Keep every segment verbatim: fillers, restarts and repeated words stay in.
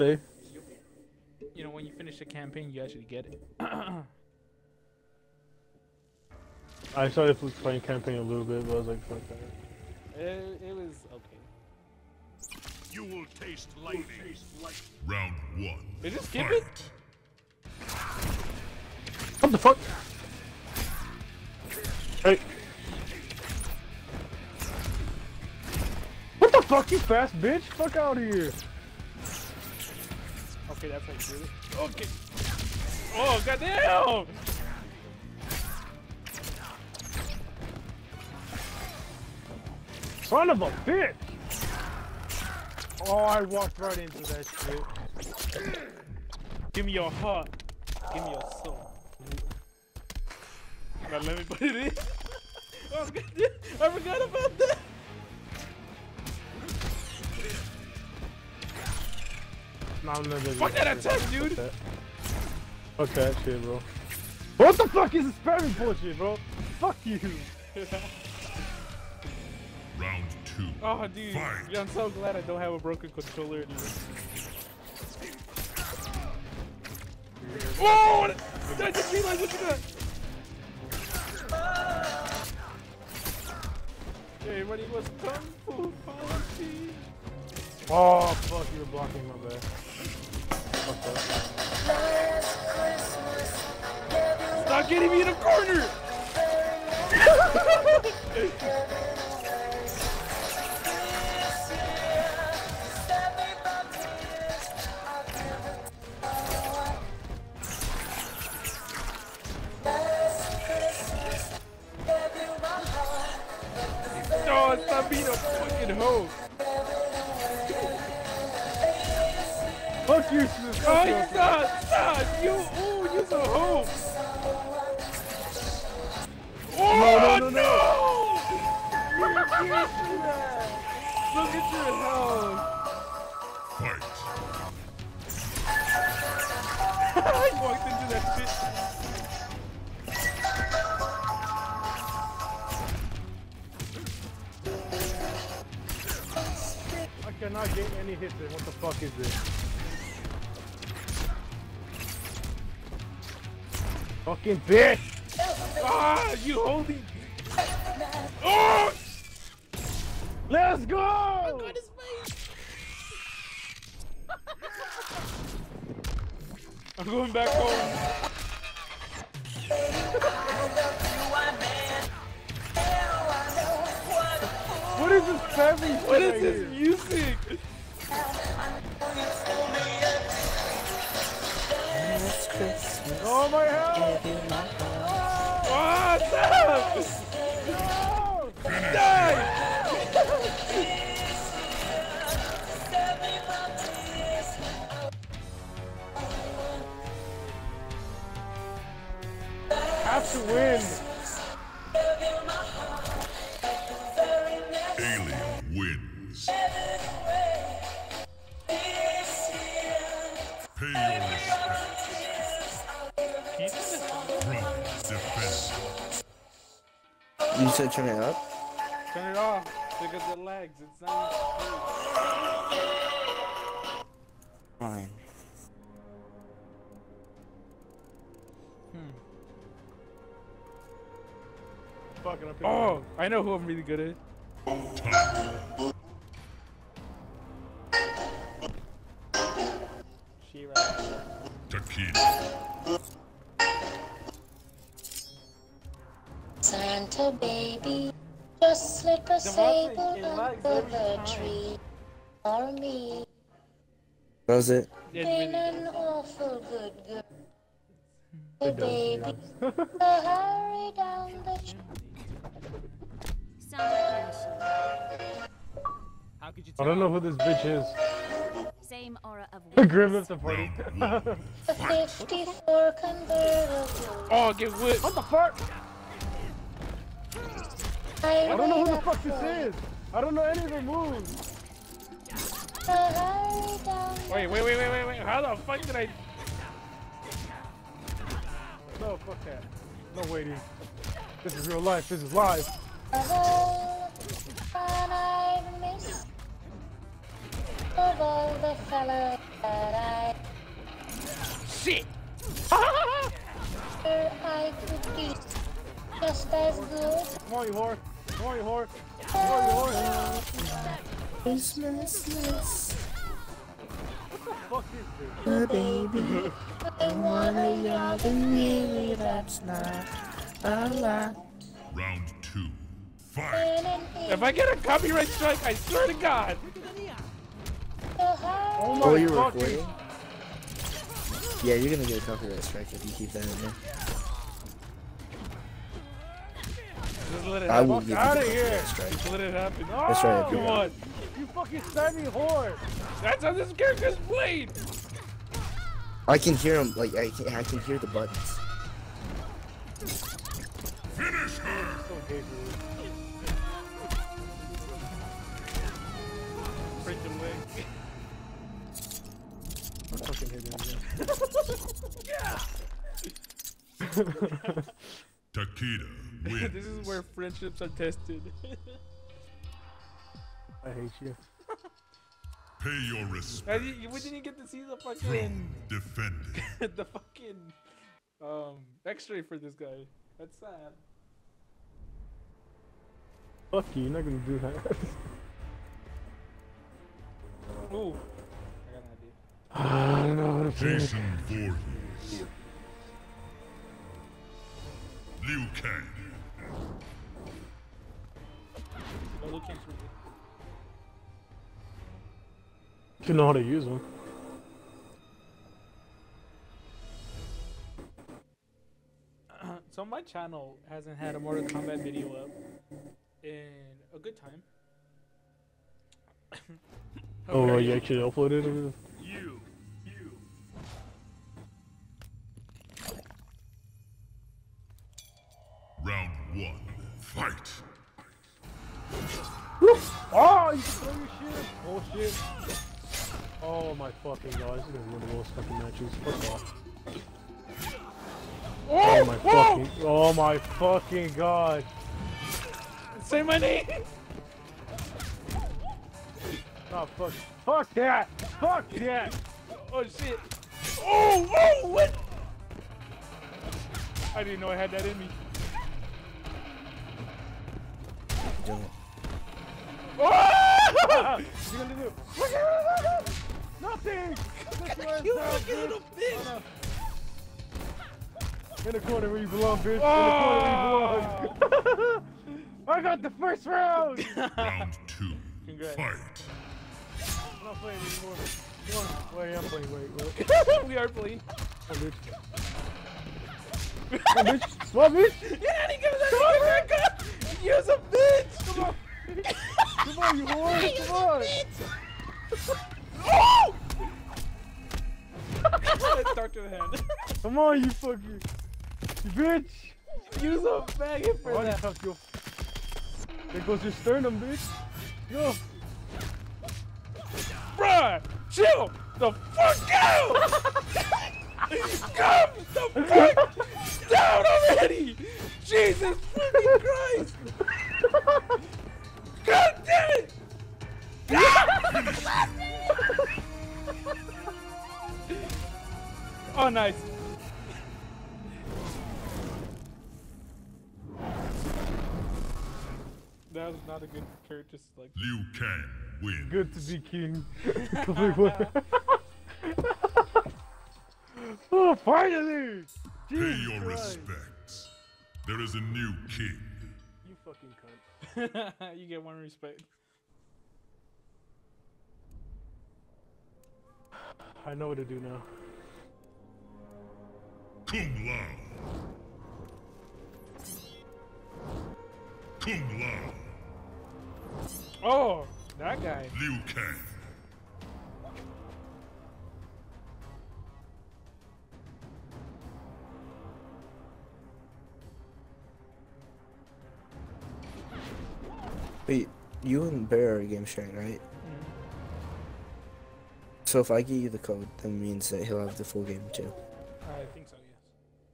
Say. You know, when you finish the campaign, you actually get it. I started playing campaign a little bit, but I was like, fuck that. It, it was okay. You will taste lightning. Round one. Did you skip it? What the fuck? Hey. What the fuck, you fast bitch? Fuck out of here. Okay, that's how you do it. Okay. Oh, goddamn! Son of a bitch! Oh, I walked right into that shit. Give me your heart. Give me your soul. Now let me put it in. Oh, goddamn. I forgot about that. No, I'm never Fuck that attack, dude! Fuck that. Fuck that shit, bro. What the fuck is this spamming bullshit, bro? Fuck you! Round two. Oh, dude. Fight. Yeah, I'm so glad I don't have a broken controller anymore. Whoa! I just realized what you got! Everybody was kung fu fighting. Oh, fuck, you were blocking my bad. Fuck that. Stop getting me in a corner! No, stop being a fucking hoe! Fuck you, Oh, stop! Stop! You, ooh, you're a hoe! Oh, no, no, no, no! You can't do that! Look at your health! Fight. I walked into that pit. I cannot get any hits in. What the fuck is this? Fucking bitch! Ah, you holding. Oh! Let's go! God, his face. I'm going back home. What is this family? What is this music? Oh my hell! Oh, stop! No! Die! Have to win! Alien wins. Pay your respects. From defense. You said turn it up? Turn it off because it lags. It's not. Fine. Hmm. Fucking up here. Oh, I know who I'm really good at. Time. She-Ra. Takeda. Santa baby, just slip a sable it lags under every the time. tree for me. What was it? It Been really an awful good girl. Hey It does, baby, yeah. so hurry down the street. How could you I tell? don't know who this bitch is. Same aura of Grim left the party. Round one. The fifty-four convertible. Oh, get whipped. What the fuck? I I don't know who the wait fuck up this for is. I don't know any of their moves. So hurry down the Wait, wait, wait, wait, wait, wait. How the fuck did I? No, fuck that. No waiting. This is real life. This is live. travel, and I've missed of all the fellas that shit! I could be just as good. Come on, you whore. Come on, you whore. Come on, you whore. Christmas, Fuck is this? the baby. I wanna Yeah, really, that's not a lot. Round two. Fight. and If I get a copyright strike, I swear to God. Oh my Oh, you're fucking... recording? Yeah, you're gonna get a copyright strike if you keep that in there. Just let it I happen. will Fuck give you outta the here. copyright strike. Just let it happen. That's right, Oh, come yeah. on. You fucking spammy whore. That's how this character's played. I can hear him, like, I can, I can hear the buttons. Finish her. So gay for you. Freaking leg. I'm fucking hitting him. Takeda wins. This is where friendships are tested. I hate you. Pay your And respect. you, you- we didn't get to see the From fucking defending. the fucking um X-ray for this guy. That's sad. Fuck you, you're not gonna do that. Ooh, I got an idea. I don't know how to play. Jason Voorhees. Liu Kang. No, Luke Kang's really You know how to use them. good. So my channel hasn't had a Mortal Kombat video up in a good time. Oh, Okay. you actually uploaded it? You. You. Round one. Fight. Oh, you can throw your shit. Bullshit. Oh my fucking god, this is gonna be one of those fucking matches. Fuck off. Oh my fucking, oh my fucking god. Say my name. Oh fuck, fuck that, fuck that. Oh shit. Oh, oh, what? I didn't know I had that in me. Don't. Oh! You gonna do? Nothing. That's where it's You at, fucking bitch. little bitch. In the corner where you belong, bitch. In the corner where you belong. I got the first round. Round two. Congrats. Fight. I'm not playing anymore. Come on. Wait, I'm playing. Wait, wait. We are playing. Come on, bitch. Come on, bitch. Come on, bitch. Yeah, he gives that back up. You're a bitch. Come on. Come on, you whore. Come on. Oh! Talk to the hand. Come on, you fucking. You bitch. Use a faggot for Why that. the fuck, yo? There goes your sternum, bitch. Yo. Bruh, chill the fuck out! Come the fuck down already! Jesus fucking Christ! God damn it! Oh, nice. That was not a good turn, just like. Liu Kang wins. Good to be king. Complete winner. Oh, finally! Pay Jesus your Christ. respects. There is a new king. You fucking cunt. You get one respect. I know what to do now. Kung Lao. Kung Lao. Oh, that guy. Liu Kang. Wait, you and Bear are game sharing, right? Mm-hmm. So if I give you the code, that means that he'll have the full game too. I think so, yes.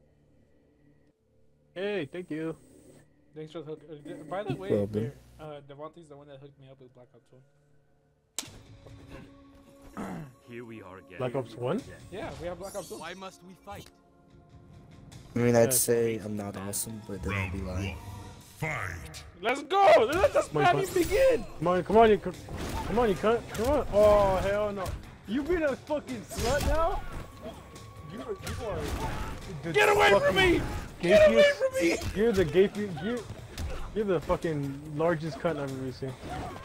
Hey, thank you. Thanks for the hook. Uh, d- by the way, Problem. Bear, uh, Devontae's the one that hooked me up with Black Ops one. Here we are again. Black Ops one? Yeah, we have Black Ops one. Why must we fight? I mean, I'd Yeah. say I'm not awesome, but then I'd be Round lying. one. Fight. Let's go! Let the My spamming fuck. begin! Come on, come on, you, come on, you cunt, come on. Oh hell no! You being a fucking slut now? You, are- you are. the Get away from fucking me! Get away gapiest- from me! You're the gapiest. You're, you're the fucking largest cunt I've ever seen.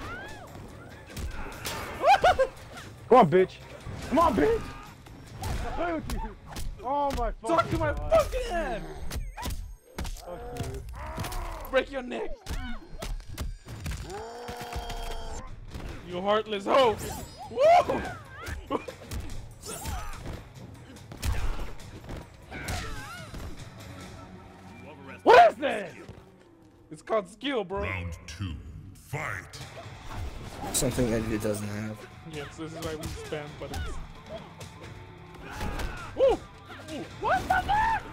Come on, bitch. Come on, bitch. I'm playing with you. Oh my fucking Talk to my God. fucking hand! Fuck you. Break your neck! You heartless hoe! Woo! What is that? It's called skill, bro. Round two. Fight. Something Edgar doesn't have. Yes, this is why we spam buttons. Woo! Woo! What the fuck?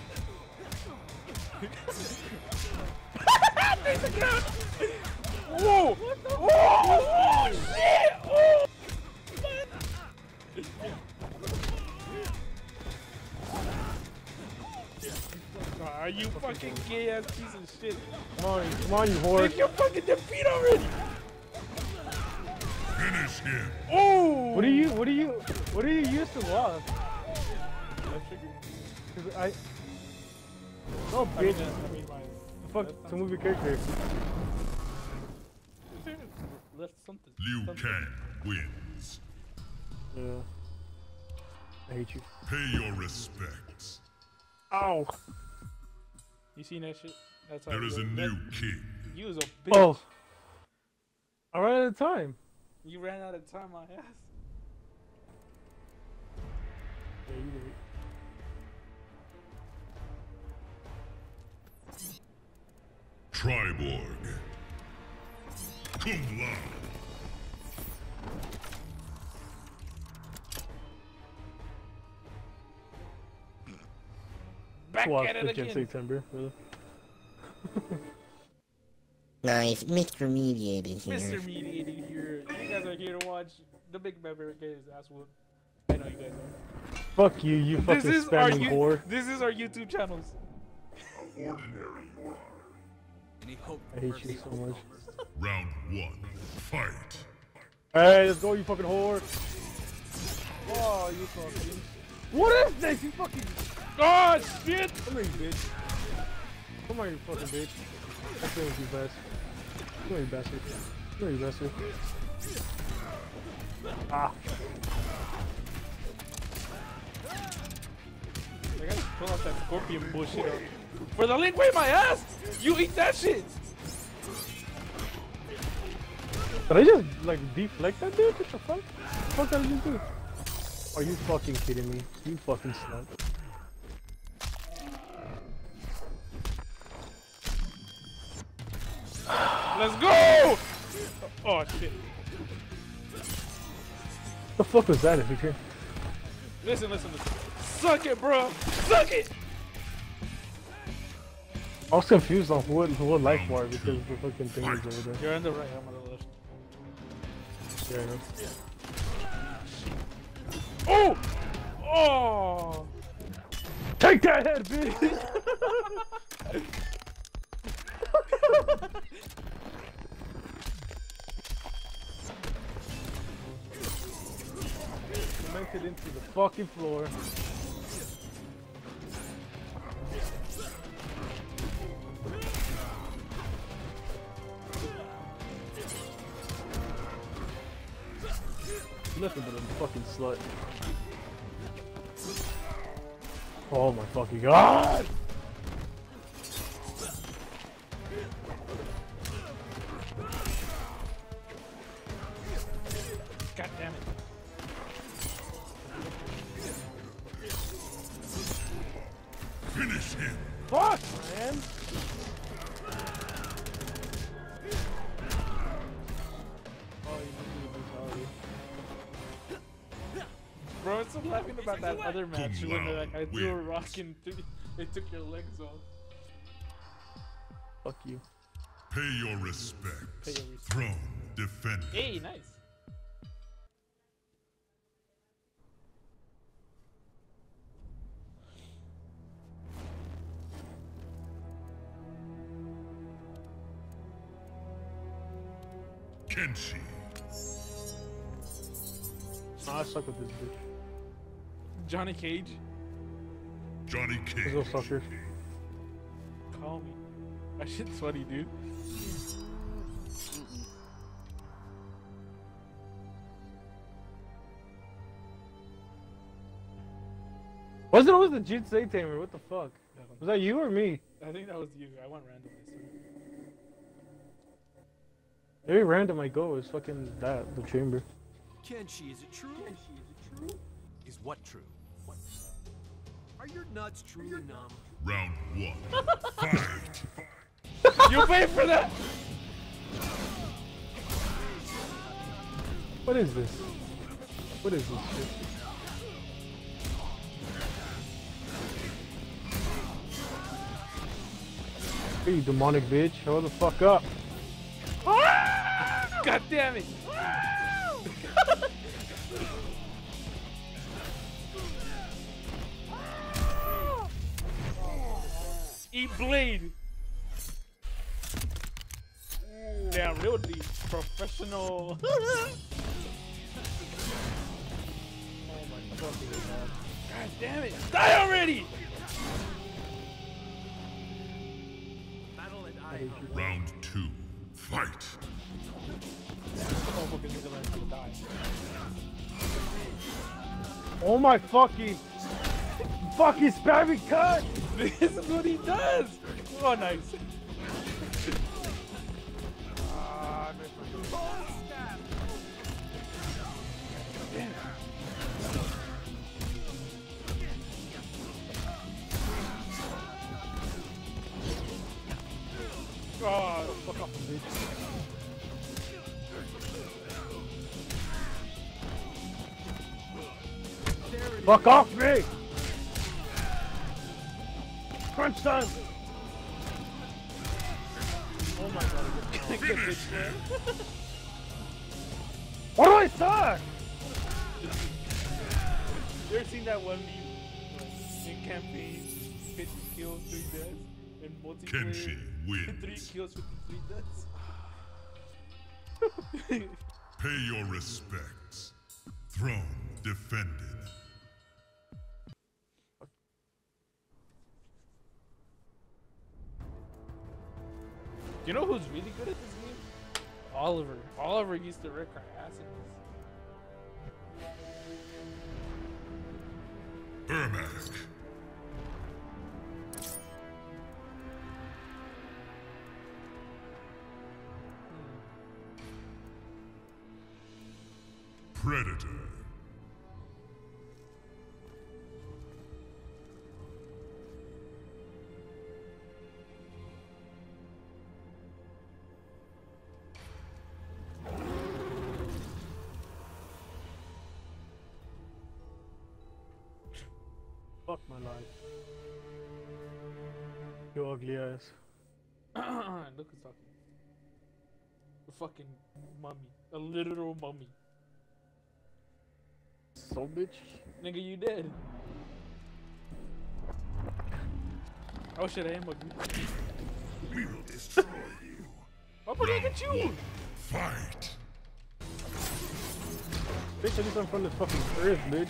There's a gun! Whoa! Whoa! Oh, shit! Oh! Ah, you fucking gay ass piece of shit. Come on, come on, you whore. Take your fucking defeat already! Finish him. Oh! What do you, what do you, what do you use to lost? Cause I. Oh, I mean, bitch. uh, I mean, my. Fuck, to move your character. That's something. Liu something. Kang wins. Yeah. I hate you. Pay your respects. Ow. You seen that shit? That's how There you is go. a That- new king. You was a bitch. Oh. I ran out of time. You ran out of time, my ass. Yeah, you did. Triborg. Kung Lao. Back Well, at it again, again. September. Really. Nice, Mister Mediated here. Mister Mediator here. You guys are here to watch the Big Bear get his ass whooped. I know you guys are. Fuck you, you This fucking is our spamming you- whore. This is our YouTube channels. Ordinary you are. Any hope I hate you so much. Round one. Fight. Hey, let's go, you fucking whore. Oh, you fucking. What is this? You fucking. Oh shit! Come here, you bitch. Come on, you fucking bitch. I'm playing with you, best. Come here, you bastard. Come here, you bastard. Ah. I gotta pull out that scorpion bullshit out. For the link, wait my ass! You eat that shit! Did I just, like, deflect that dude? What the fuck? What the fuck did I just do? Are you fucking kidding me? You fucking slut. Let's go! Oh shit. What the fuck was that, Victor? Listen, listen, listen. Suck it, bro! Suck it! I was confused on what, what life bar because the fucking thing was over there. You're on the right, I'm on the left. Yeah, I know. Oh! Oh! Take that head, bitch! Cemented into the fucking floor. Nothing but a fucking slut. Oh my fucking god! God damn it. Finish him. Fuck, man! Oh, you need brutality. Bro, I'm still laughing about that other match Kung when Lao like, I threw a wins. rock and th they took your legs off. Fuck you. Pay your respects. Pay your respects. Throne defender. Hey, nice. Kenshi. Nah, I suck with this bitch. Johnny Cage. Johnny Let's Cage. go, sucker. Call me. That shit's funny, dude. Wasn't it always the Jinsei Tamer? What the fuck? Was that you or me? I think that was you. I went random this time. Very random I go. It's fucking that, the chamber. Kenshi, is it true? Kenshi, is it true? Is what true? What? Are your nuts truly numb? Round one. Fight. You pay for that! What is this? What is this shit? Hey, you demonic bitch. Hold the fuck up. God damn it! Eat blade! Damn, real deep. Professional. Oh my fucking god. God damn it! Die already! Battle and I are Round two. Fight. Oh my fucking fucking spammy cut! This is what he does! Oh, nice. Ah, damn it. Oh, fuck off, bitch. Fuck off me! Crunch time! Oh my god, get this man. Why do I suck? You ever seen that one meme in campaign? fifty kills, three deaths, and multiplayer? Kenshi wins. three kills, fifty-three deaths. Pay your respects. Throne defended. You know who's really good at this game? Oliver. Oliver used to wreck our ass in this. Ermac. Predator. Fuck my life. You ugly ass. Look who's talking. A fucking mummy. A literal mummy. So bitch. Nigga, you dead. Oh shit, I am ugly. We will destroy you. Oh, but look at you! Fight. Bitch, at least I'm from this fucking earth, bitch.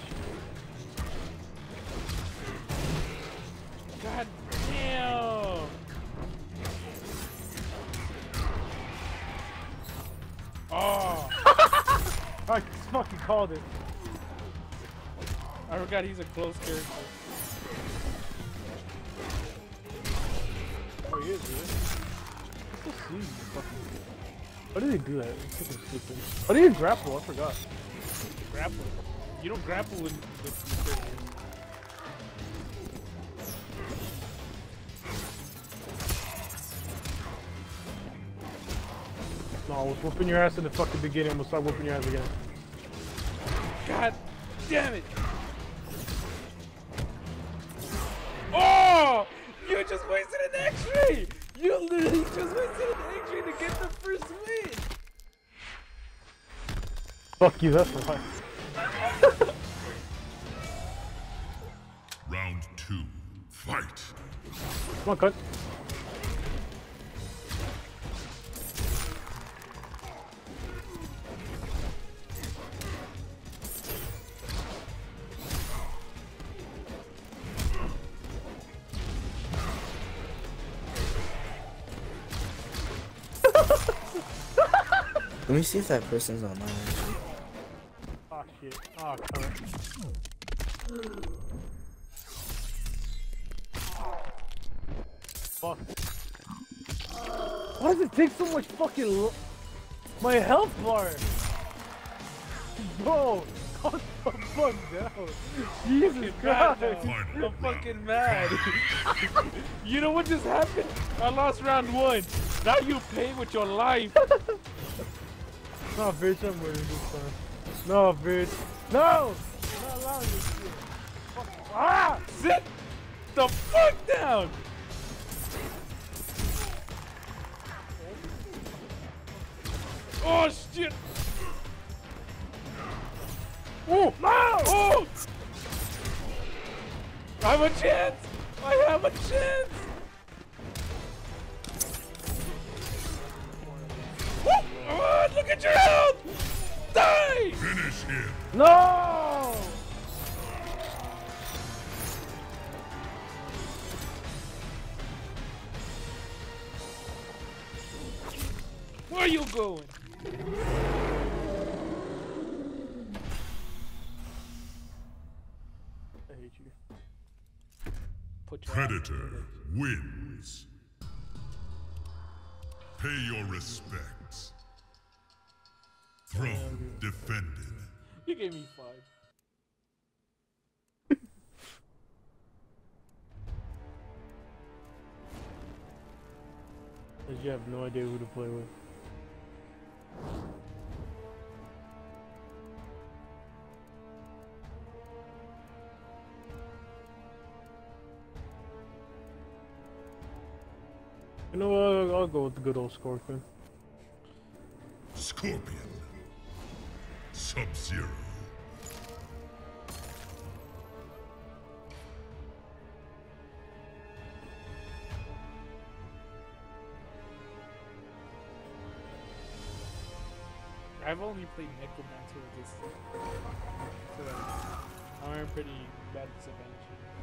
God damn! Oh! I fucking called it. I forgot he's a close character. Oh, he is, dude. Let's see. Fucking. How did he do that? It's fucking stupid. How did he grapple? I forgot. Grapple. You don't grapple with, with the character. No, I was whooping your ass in the fucking beginning. I'm gonna start whooping your ass again. God damn it! Oh! You just wasted an X-ray! You literally just wasted an X-ray to get the first win! Fuck you, that's right. Round two. Fight. Come on, cut. Let me see if that person's online. Oh shit. Oh, cunt. Fuck. Why does it take so much fucking lo my health bar? Bro, calm the fuck down. Jesus Christ. I'm fucking mad. You know what just happened? I lost round one. Now you pay with your life. No, bitch, I'm winning this time. No, bitch. No! I'm not allowing this shit. Fuck. Ah! Sit the fuck down. Oh shit! Oh! No! Oh! I have a chance! I have a chance! Oh! Oh, look at your health! Die! Finish him. No! Where are you going? I hate you. Put your Predator wins. Pay your respects. Throne defended. You gave me five. Cause you have no idea who to play with. You know what? I'll, I'll go with the good old Scorpion. Scorpion. Sub-Zero. I've only played Necromancer with this, so I'm in pretty bad disadvantage.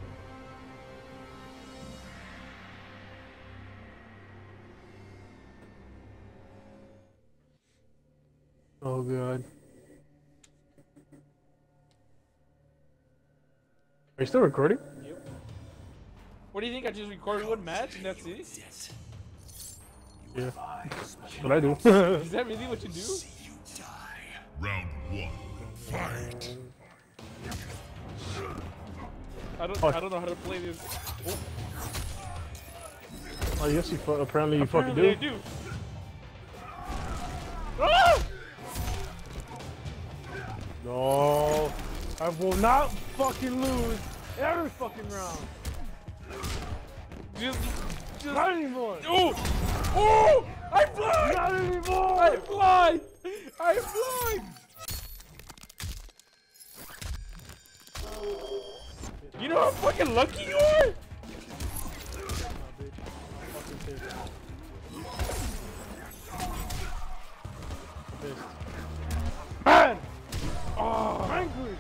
Oh god. Are you still recording? Yep. What do you think? I just recorded one match and that's it? Yeah. That's what I do. Is that really what you do? Round one. Fight. I don't. Oh. I don't know how to play this. Oh, Oh, yes, you fu apparently you fucking apparently do. I do. Ah! No, I will not fucking lose every fucking round. Just, just. Not anymore. Oh! Oh! I fly! Not anymore. I fly! I fly! You know how fucking lucky you are? Man! Oh, Angry!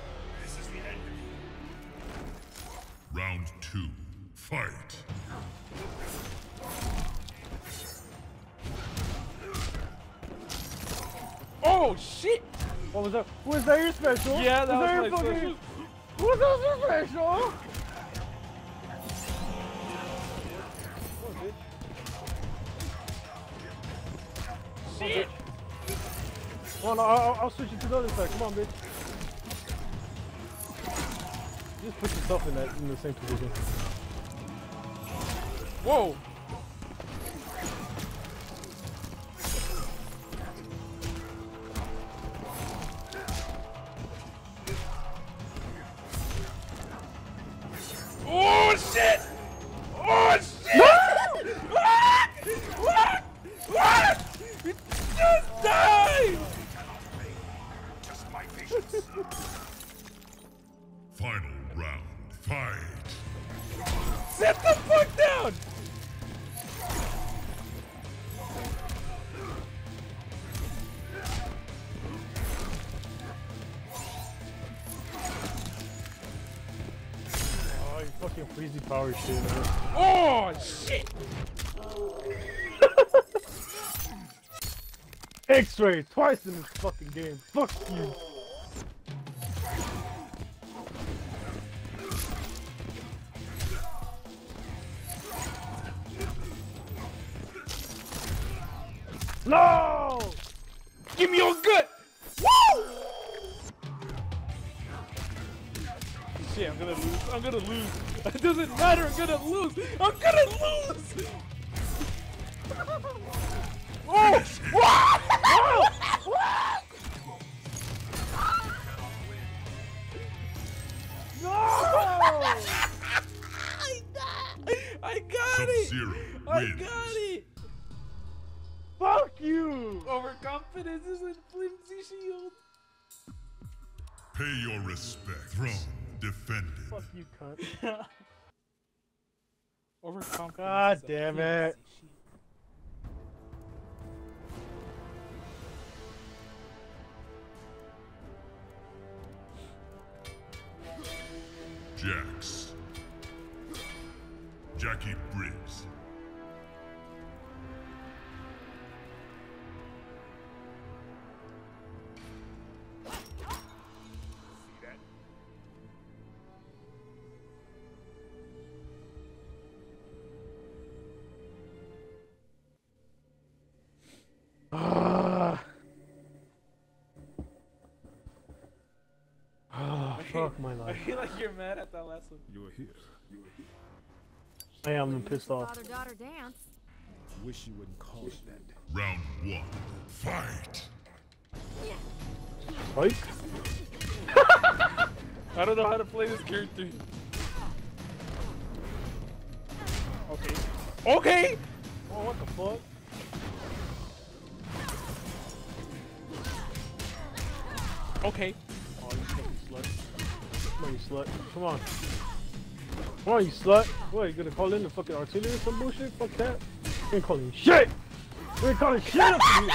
Round two. Fight. oh shit! What was that? Was that your special? Yeah, that was your my fucking... special. Was that your special? Shit! Come on, I'll, I'll switch it to the other side. Come on, bitch. Just put yourself in that in the same position. Whoa! Oh shit! Oh shit! What? What? What? It just died! Final round. Fight. Sit the fuck down! Oh, you fucking freezy power shit, man. Oh shit! X-ray twice in this fucking game. Fuck you. No! Give me your gut! Woo! Shit, I'm gonna lose. I'm gonna lose. It doesn't matter. I'm gonna lose. I'm gonna lose! Oh! What? No! I got it! Sub-Zero I wins. got it! Fuck you! Overconfidence is a flimsy shield. Pay your respect. Throne defended. Fuck you, cunt. Overconfidence. God is a damn it. flimsy shield. Jax. Jackie Briggs. Ah. Ah, fuck my I life. feel like you're mad at that last one. You are here. I am pissed off. Father-daughter dance. Wish you wouldn't call it that. Round one. Fight. Right? I don't know how to play this character. Okay. Okay! Oh, what the fuck? Okay. Oh, you fucking slut. Come on, you slut. Come on. Come on, you slut. What, you gonna call in the fucking artillery or some bullshit? Fuck that. You ain't calling shit! You ain't calling shit up to me!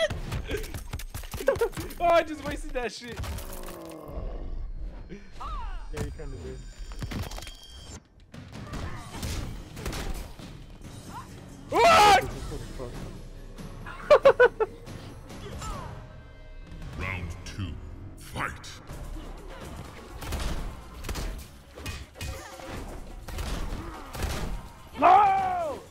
Oh, I just wasted that shit. Yeah, you kinda did. What? Round two. Fight. No!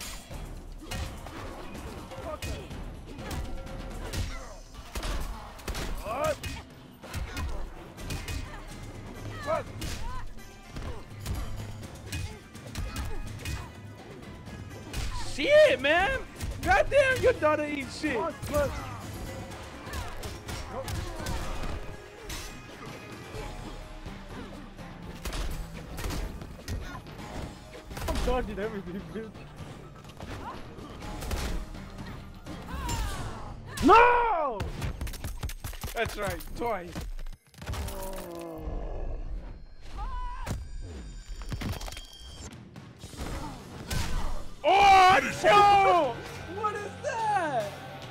What? What? Shit, man! Goddamn, your daughter eats shit. What? What? I'm dodging everything, dude. No! That's right, twice. Oh, no! What is that?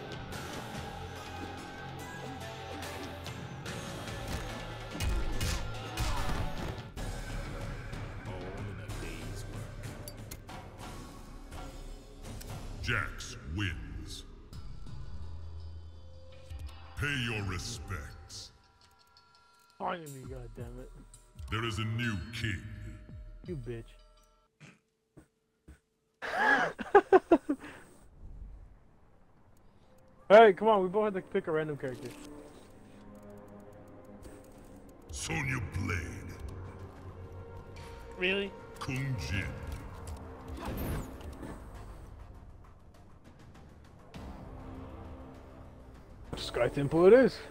Jax wins. Pay your respects. Finally, goddammit. There is a new king. You bitch. Alright, come on, we both have to pick a random character. Sonya Blade. Really? Kung Jin. Sky Temple it is.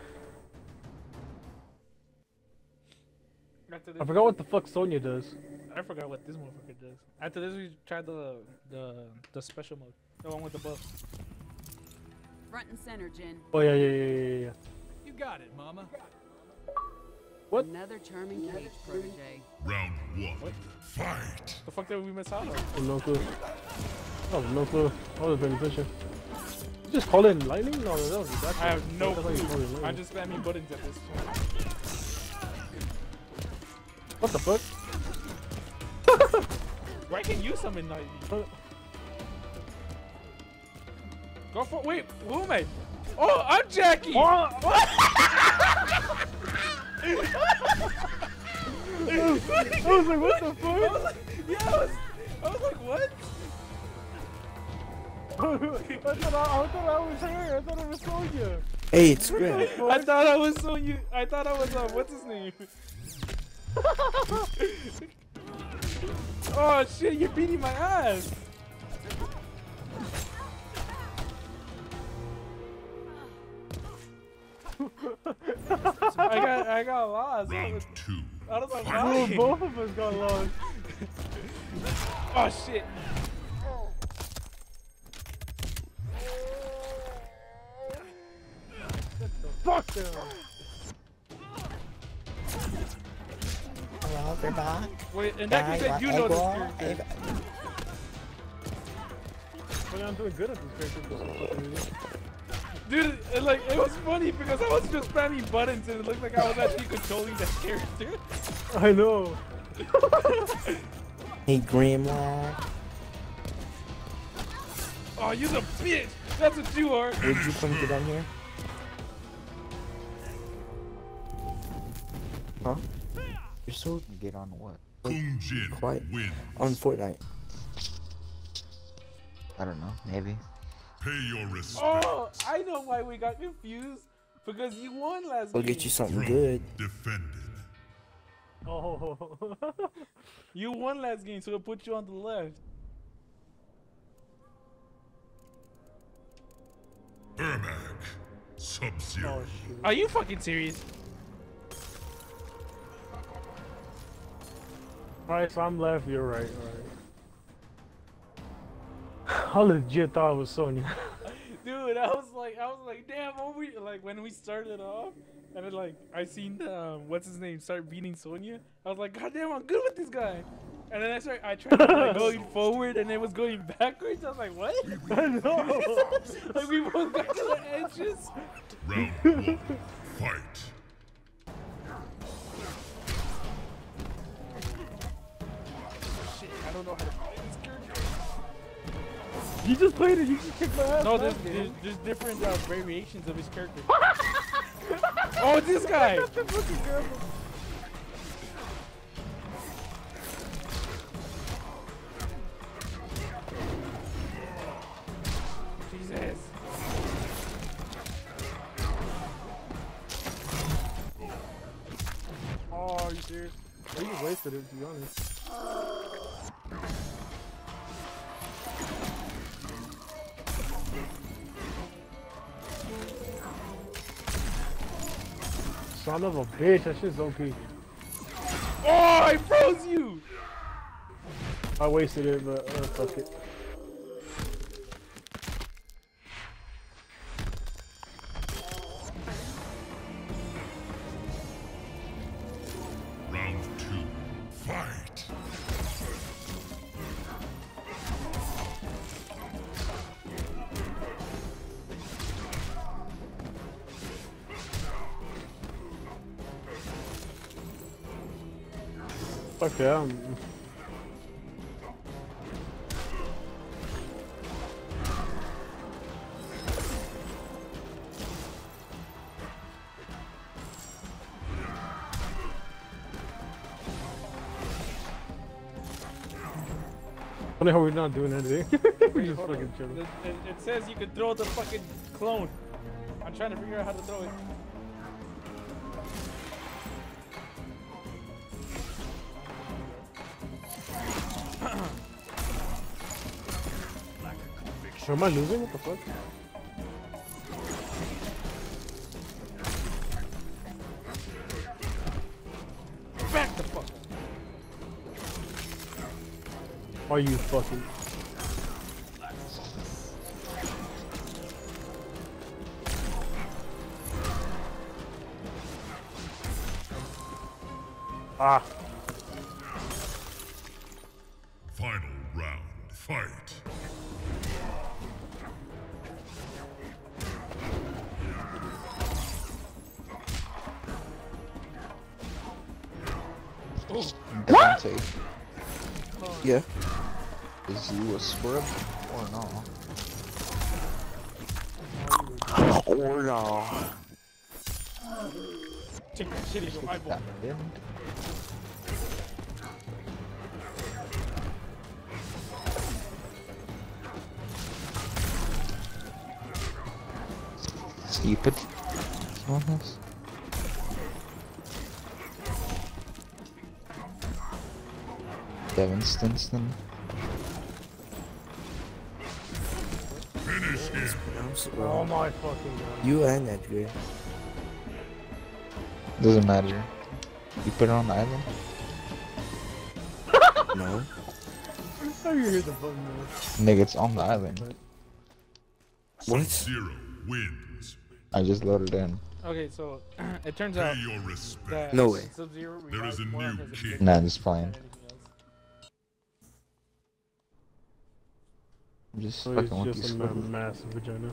After this, I forgot what the fuck Sonya does. I forgot what this motherfucker does. After this, we tried the the the special mode, the one with the buff. Front and center, Jin. Oh yeah, yeah, yeah, yeah, yeah. You got it, Mama. What? Another charming cage protege. Round one. What? Fight. The fuck did we miss out on? Oh, no clue. Oh, no clue. I wasn't paying attention. You just call it lightning? No, that was that. I have no That's how you call it clue. lightning. I'm just spamming buttons at this point. What the fuck? Why can't you summon lightning? What? Go for wait, who am I? Oh, I'm Jackie! Oh! I was like, what the fuck? I was like, yeah, I was, I was like, what? I thought I, I thought I was her. I thought I was Sonya. Hey, it's Graham. I thought I was so you. I thought I was uh, what's his name? Oh shit! You're beating my ass. I got I got lost. I Round was, two. I was like, Oh, why? both of us got lost. Oh shit! Fuck them. Hello, we're back. Wait, and that you said you know this character. Well, I'm doing good at this character. for some fucking reason. Dude, it, like it was funny because I was just spamming buttons and it looked like I was actually controlling that character. I know. Hey, Grimlock. Oh, you're a bitch! That's what you are. Would you come to down here? Huh? You're so get on what? Kung Jin Quiet. wins. On Fortnite. I don't know. Maybe. Pay your respect. Oh, I know why we got confused. Because you won last We'll game. get you something good. Defended. Oh. You won last game, so it put you on the left. Ermac. Sub-Zero. Oh shit. Are you fucking serious? Alright, so I'm left, you're right, alright. I legit thought it was Sonya. Dude, I was like, I was like, damn, what we like when we started off, and then like I seen um, what's his name start beating Sonya. I was like, god damn, I'm good with this guy. And then I started, I tried to, like, going forward, and it was going backwards. I was like, what? I know. Like we both got to the edges. Round one. Fight. Shit, I don't know how to play this character. You just played it, you just kicked my ass. No, there's, last there's, game. there's different uh, variations of his character. Oh, it's this guy. Jesus. Oh, are you serious? Oh, you wasted it, to be honest. Son of a bitch, that shit's O P. Oh, I froze you. I wasted it, but uh, fuck it. Round two. Fight. Fuck yeah. I'm... Funny how we're not doing anything. We're just Hold fucking on. chilling. It, it, it says you can throw the fucking clone. I'm trying to figure out how to throw it. So am I losing? What the fuck? Back the fuck. Are you fucking? Ah. Final round. Fight. Dante, Yeah. is you a scrub or no? Or no. Take that shit in your eyeball. Stupid. What's this? Devin Stinson. Finish him. Oh my fucking god. You and Edgar. Doesn't matter. You put it on the island? No. How you hear the button though? Nigga, it's on the island. What? Sub-Zero wins. I just loaded in. Okay, so it turns Pay out your respect. that No way. Sub-Zero There is a revives more new on his king. ability Nah, just playing. than anything else. I'm just So fucking with it's these just a ma squiggles. massive vagina.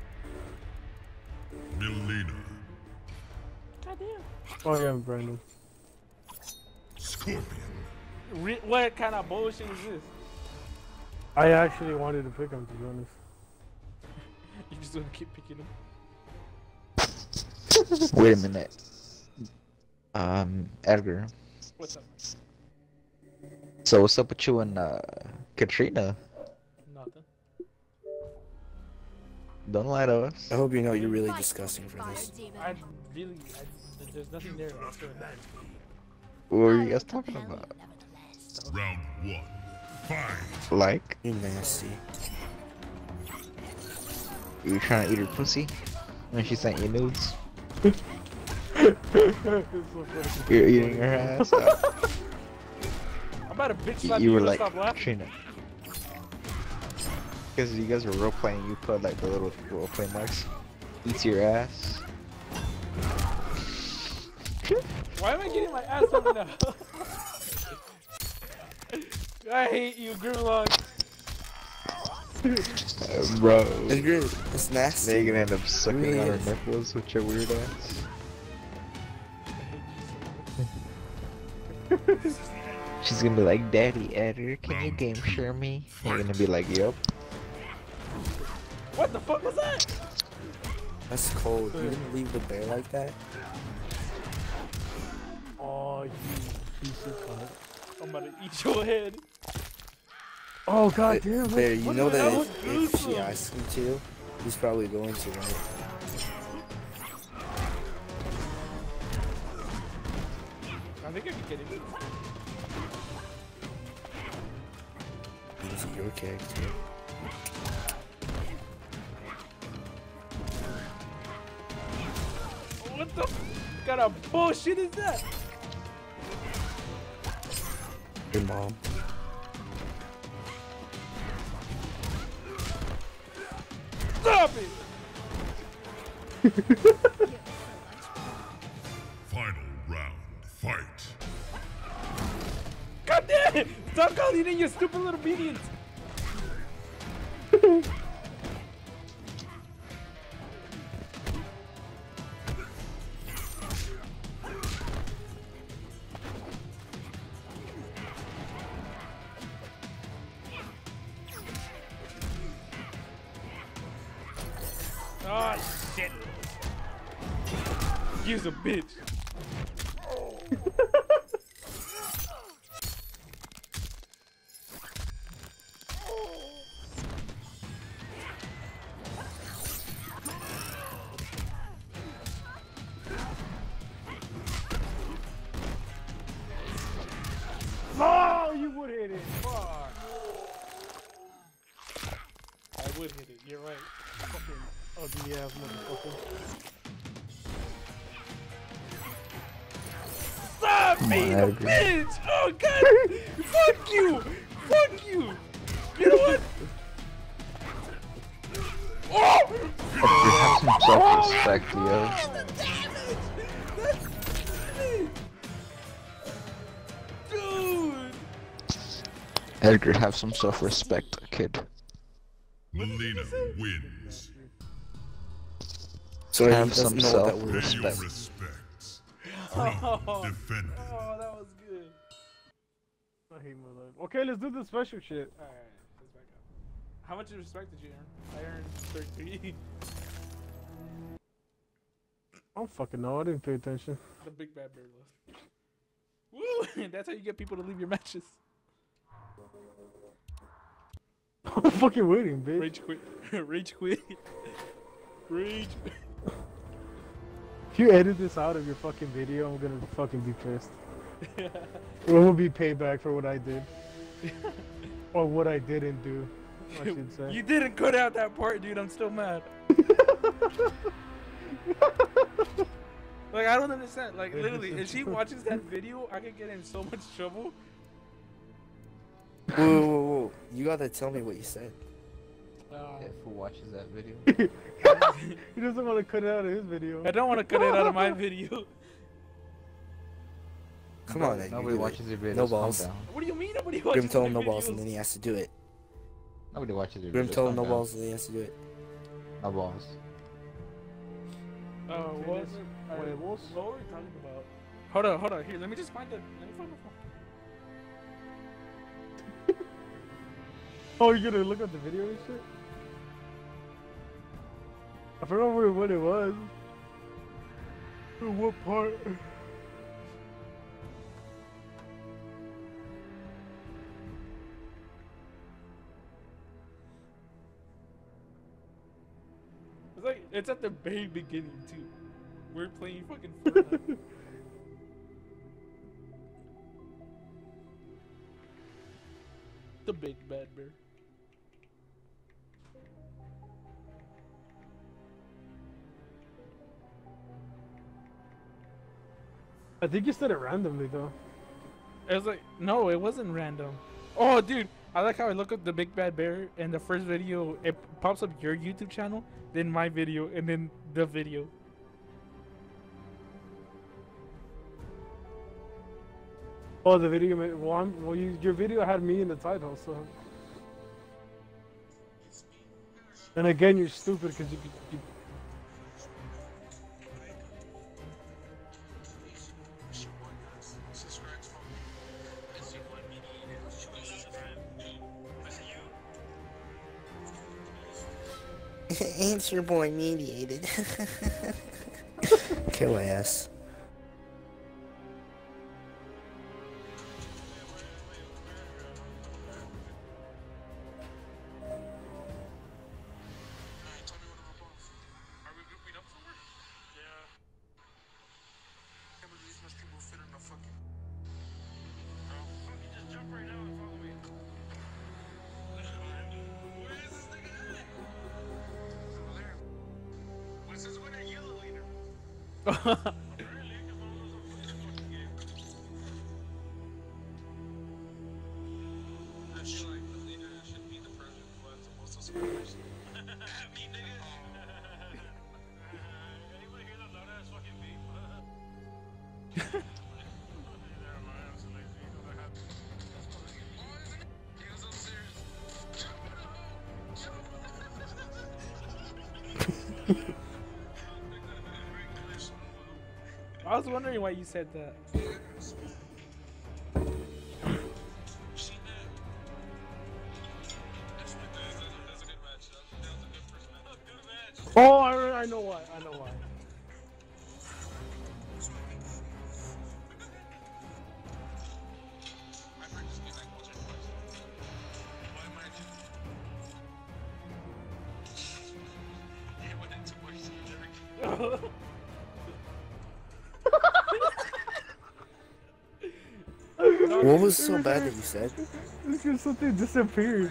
Melina. Goddamn. Oh yeah, Brandon. Scorpion. Re what kind of bullshit is this? I actually wanted to pick him, to be honest. You just gonna keep picking them. Wait a minute. Um, Edgar. What's up? So what's up with you and uh, Katrina? Nothing. Don't lie to us. I hope you know you're really disgusting for this. I really, I, there's nothing there. I swear. What were you guys talking about? Round one. Fight. Like, You're nasty. you were trying to eat her pussy when she sent you nudes? It's so funny. You're eating her ass. Uh, I'm about to bitch you, slap you you. were Wanna like, stop laughing? Katrina. Because you guys were role playing, you put like the little role play marks. Eats your ass. Why am I getting my ass up now? I hate you, Grimlock. Uh, bro. Edgar, it's nasty. Now you're gonna end up sucking Really on her is. nipples with your weird ass. She's gonna be like, Daddy Edgar, can you game share me? You're gonna be like, yup. What the fuck was that? That's cold. You didn't leave the bear like that? Oh, you piece of cunt. I'm about to eat your head. Oh god damn. Bear, you what know the that hell? if, if she asks him to, he's probably going to, right? I think I can get it. He's your character. What the f kind of bullshit is that? Your mom. Stop it! Final round. Fight. God damn it! Stop calling in your stupid little minions! Oh shit! You's a bitch. Oh, you would hit it. Fuck. I would hit it. You're right. Fucking ugly ass motherfucker. Stop being a Edgar. bitch! Oh god! Fuck you! Fuck you! You know what? Oh! Edgar, have some self-respect, yo. Dude! Edgar, have some self-respect, kid. Melina wins. So he Have doesn't some know what that Pay word is. your Respect. respects. Throne Oh, defended. oh, that was good. I hate my life. Okay, let's do the special shit. Alright, let's back up. How much respect did you earn? I earned thirty-three. I don't fucking know. I didn't pay attention. The big bad bear lost. Woo! That's how you get people to leave your matches. I'm fucking waiting, bitch. Rage quit. Rage quit. Rage. If you edit this out of your fucking video, I'm gonna fucking be pissed. It will be payback for what I did. Or what I didn't do, I should say. You didn't cut out that part, dude. I'm still mad. Like, I don't understand. Like, literally, if she watches that video, I could get in so much trouble. Whoa, whoa, whoa. You gotta tell me what you said. Uh, If who watches that video? He doesn't want to cut it out of his video. I don't want to cut it out of my video. Come on, then. Nobody you do it. watches your videos. No calm balls. down. What do you mean nobody watches Grim told him my no balls, and videos? then he has to do it. Nobody watches your Grim videos. told him calm no down. balls, and then he has to do it. No balls. Oh, what was it? What it was? What were we talking about? Hold on, hold on. Here, let me just find the. Let me find the phone. Oh, you're gonna look at the video and shit? I forgot where- what it was. What part? It's like it's at the very beginning too. We're playing fucking Fortnite. The big bad bear. I think you said it randomly though. It was like, no, it wasn't random. Oh, dude, I like how I look up the big bad bear and the first video, it pops up your YouTube channel, then my video, and then the video. Oh, the video. ma- Well, I'm, well you, your video had me in the title, so. And again, you're stupid because you, you. Ain't your boy mediated? Kill ass. I was wondering why you said that. Oh, I, I know why. I know why. What was so bad that you said? It's just something disappeared.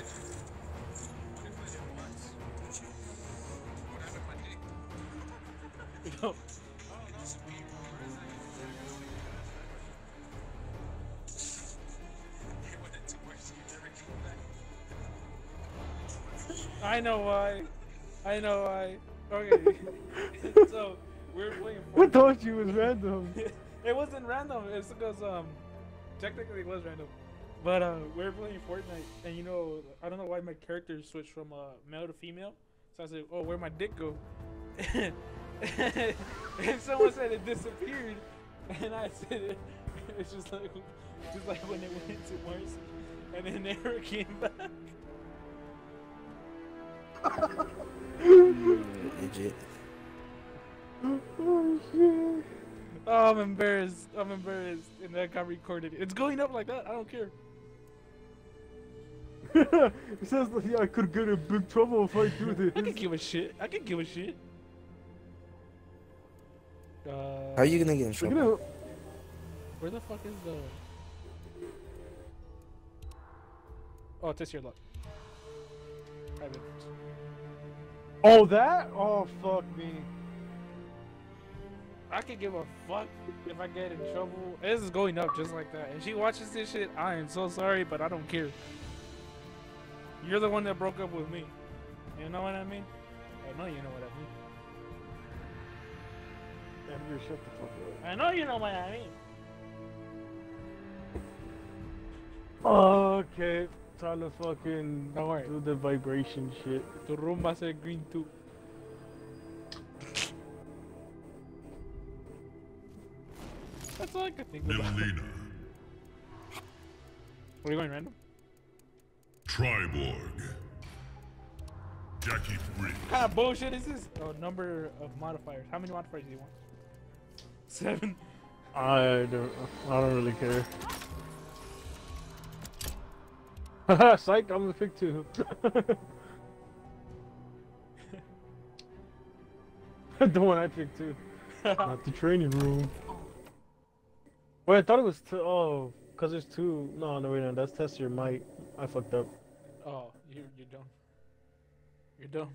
I know why. I know why. Okay. So we're playing. I thought you was random. It wasn't random. It's because um, technically it was random, but uh, we're playing Fortnite, and you know, I don't know why my character switched from uh, male to female. So I said, "Oh, where'd my dick go?" And someone said it disappeared, and I said it, it's just like, just like when it went into Marcy, and then never came back. You idiot. Oh shit. Oh, I'm embarrassed. I'm embarrassed. And that got recorded. It's going up like that. I don't care. It says that yeah, I could get in big trouble if I do this. I can give a shit. I can give a shit. Uh, How are you gonna get in We're trouble? gonna- Where the fuck is the? Oh, test your luck. Private. Oh, that? Oh, fuck me. I could give a fuck if I get in trouble. This is going up just like that. If she watches this shit, I am so sorry, but I don't care. You're the one that broke up with me. You know what I mean? I know you know what I mean. Damn, you shut the fuck up. I know you know what I mean. Okay, time to fucking Don't worry. do the vibration shit. The room va a ser green too. That's all I can think about. Melina. What are you going random? Triborg. Jackie Briggs. What kind of bullshit is this? Oh, number of modifiers. How many modifiers do you want? Seven. I don't. I don't really care. Haha, psych! I'm gonna pick two. The one I picked too. Not the training room. Wait, I thought it was two. Oh, cause there's two. No, no, wait, no. That's test your might. I fucked up. Oh, you're, you're dumb. You're dumb.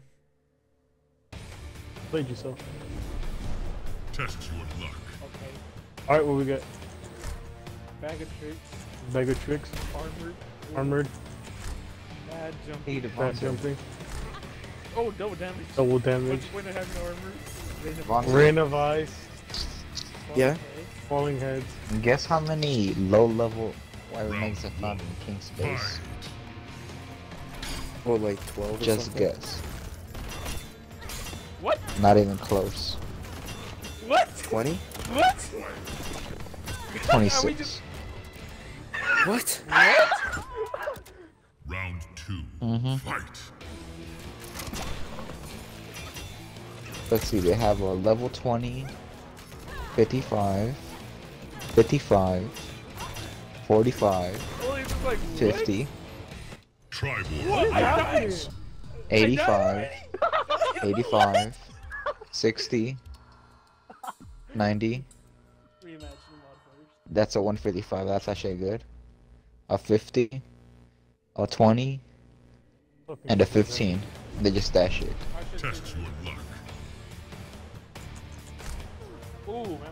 Played yourself. Test your luck. Okay. All right, what we got? Bag of tricks. Bag of tricks. Armored. Armored. Bad jumping. Need a Fast Vontae. jumping. Oh, double damage. Double What's damage. the point of having armor? Rain of Vontae. Rain of ice. Yeah. Falling heads. Guess how many low level wire Round mags I found in King's Fight. Base? What, like twelve or Just something? guess. What? Not even close. What? twenty? What? twenty-six. What? Round two. Mm-hmm. Fight. Let's see, they have a level twenty, fifty-five, fifty-five, forty-five, Oh, it's like what? fifty, Triborg. What? I died. happened? eighty-five, eighty-five, sixty, ninety. Rematch the modifiers. That's a one fifty-five. That's actually good. A fifty, a twenty, and a fifteen. They just stash it. I should Test your luck. Ooh, remember.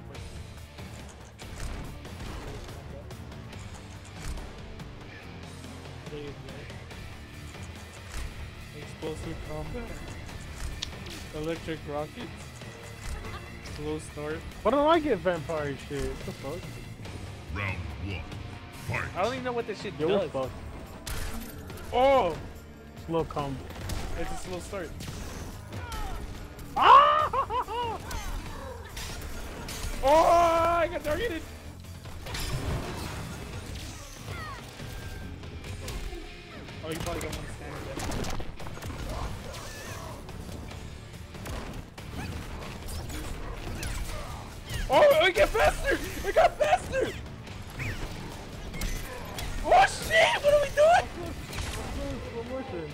Explosive combat. Electric rockets. Slow start. Why don't I get vampire shit? What the fuck? Round one. Fight. I don't even know what this shit Yo, what does. the fuck? Oh! Slow combo. It's a slow start. Ah! Oh, I got targeted! Oh, you probably don't want to stand there. Oh, I get faster! I got faster! Oh shit! What are we doing? Slow motion.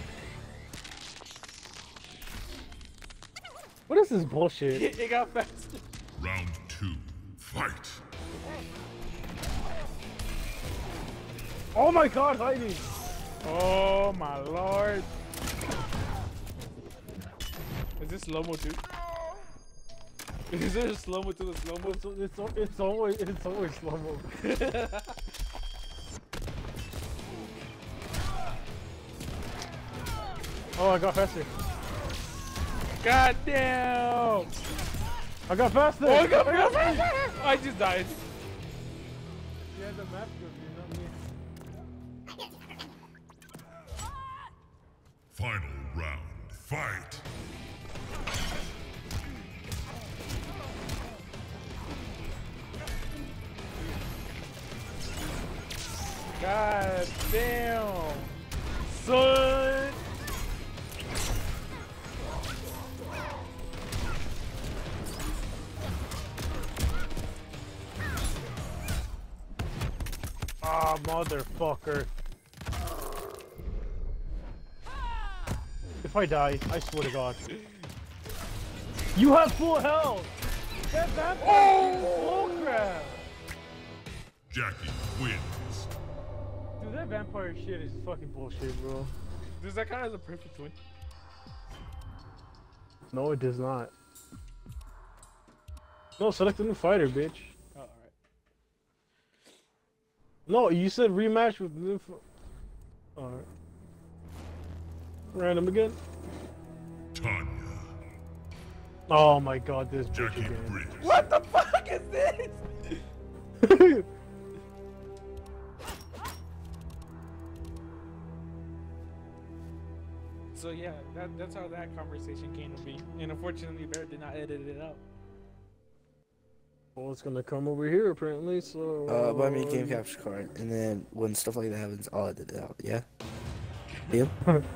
What is this bullshit? It, it got faster. Round two. Fight. Oh my god, hiding! Oh my lord. Is this slow-mo too? Is there a slow-mo to the slow-mo? It's, it's, it's always it's always slow mo. Oh, I got faster. God damn! I got faster. Oh, I got I faster! I just died. Yeah, the map goes, not me. Final round. Fight. God damn! Son! Ah, motherfucker. If I die, I swear to God. You have full health! That vampire oh! Full crap! Jackie wins. Dude, that vampire shit is fucking bullshit, bro. Does that count as a perfect win? No, it does not. No, select a new fighter, bitch. Oh, alright. No, you said rematch with new. Alright. Random again. Tanya. Oh my God, this bitch Jackie again. Briggs. What the fuck is this? So yeah, that, that's how that conversation came to be. And unfortunately, Bear did not edit it out. Well, it's gonna come over here apparently, so... Uh, buy me a game capture card, and then when stuff like that happens, I'll edit it out, yeah? Deal?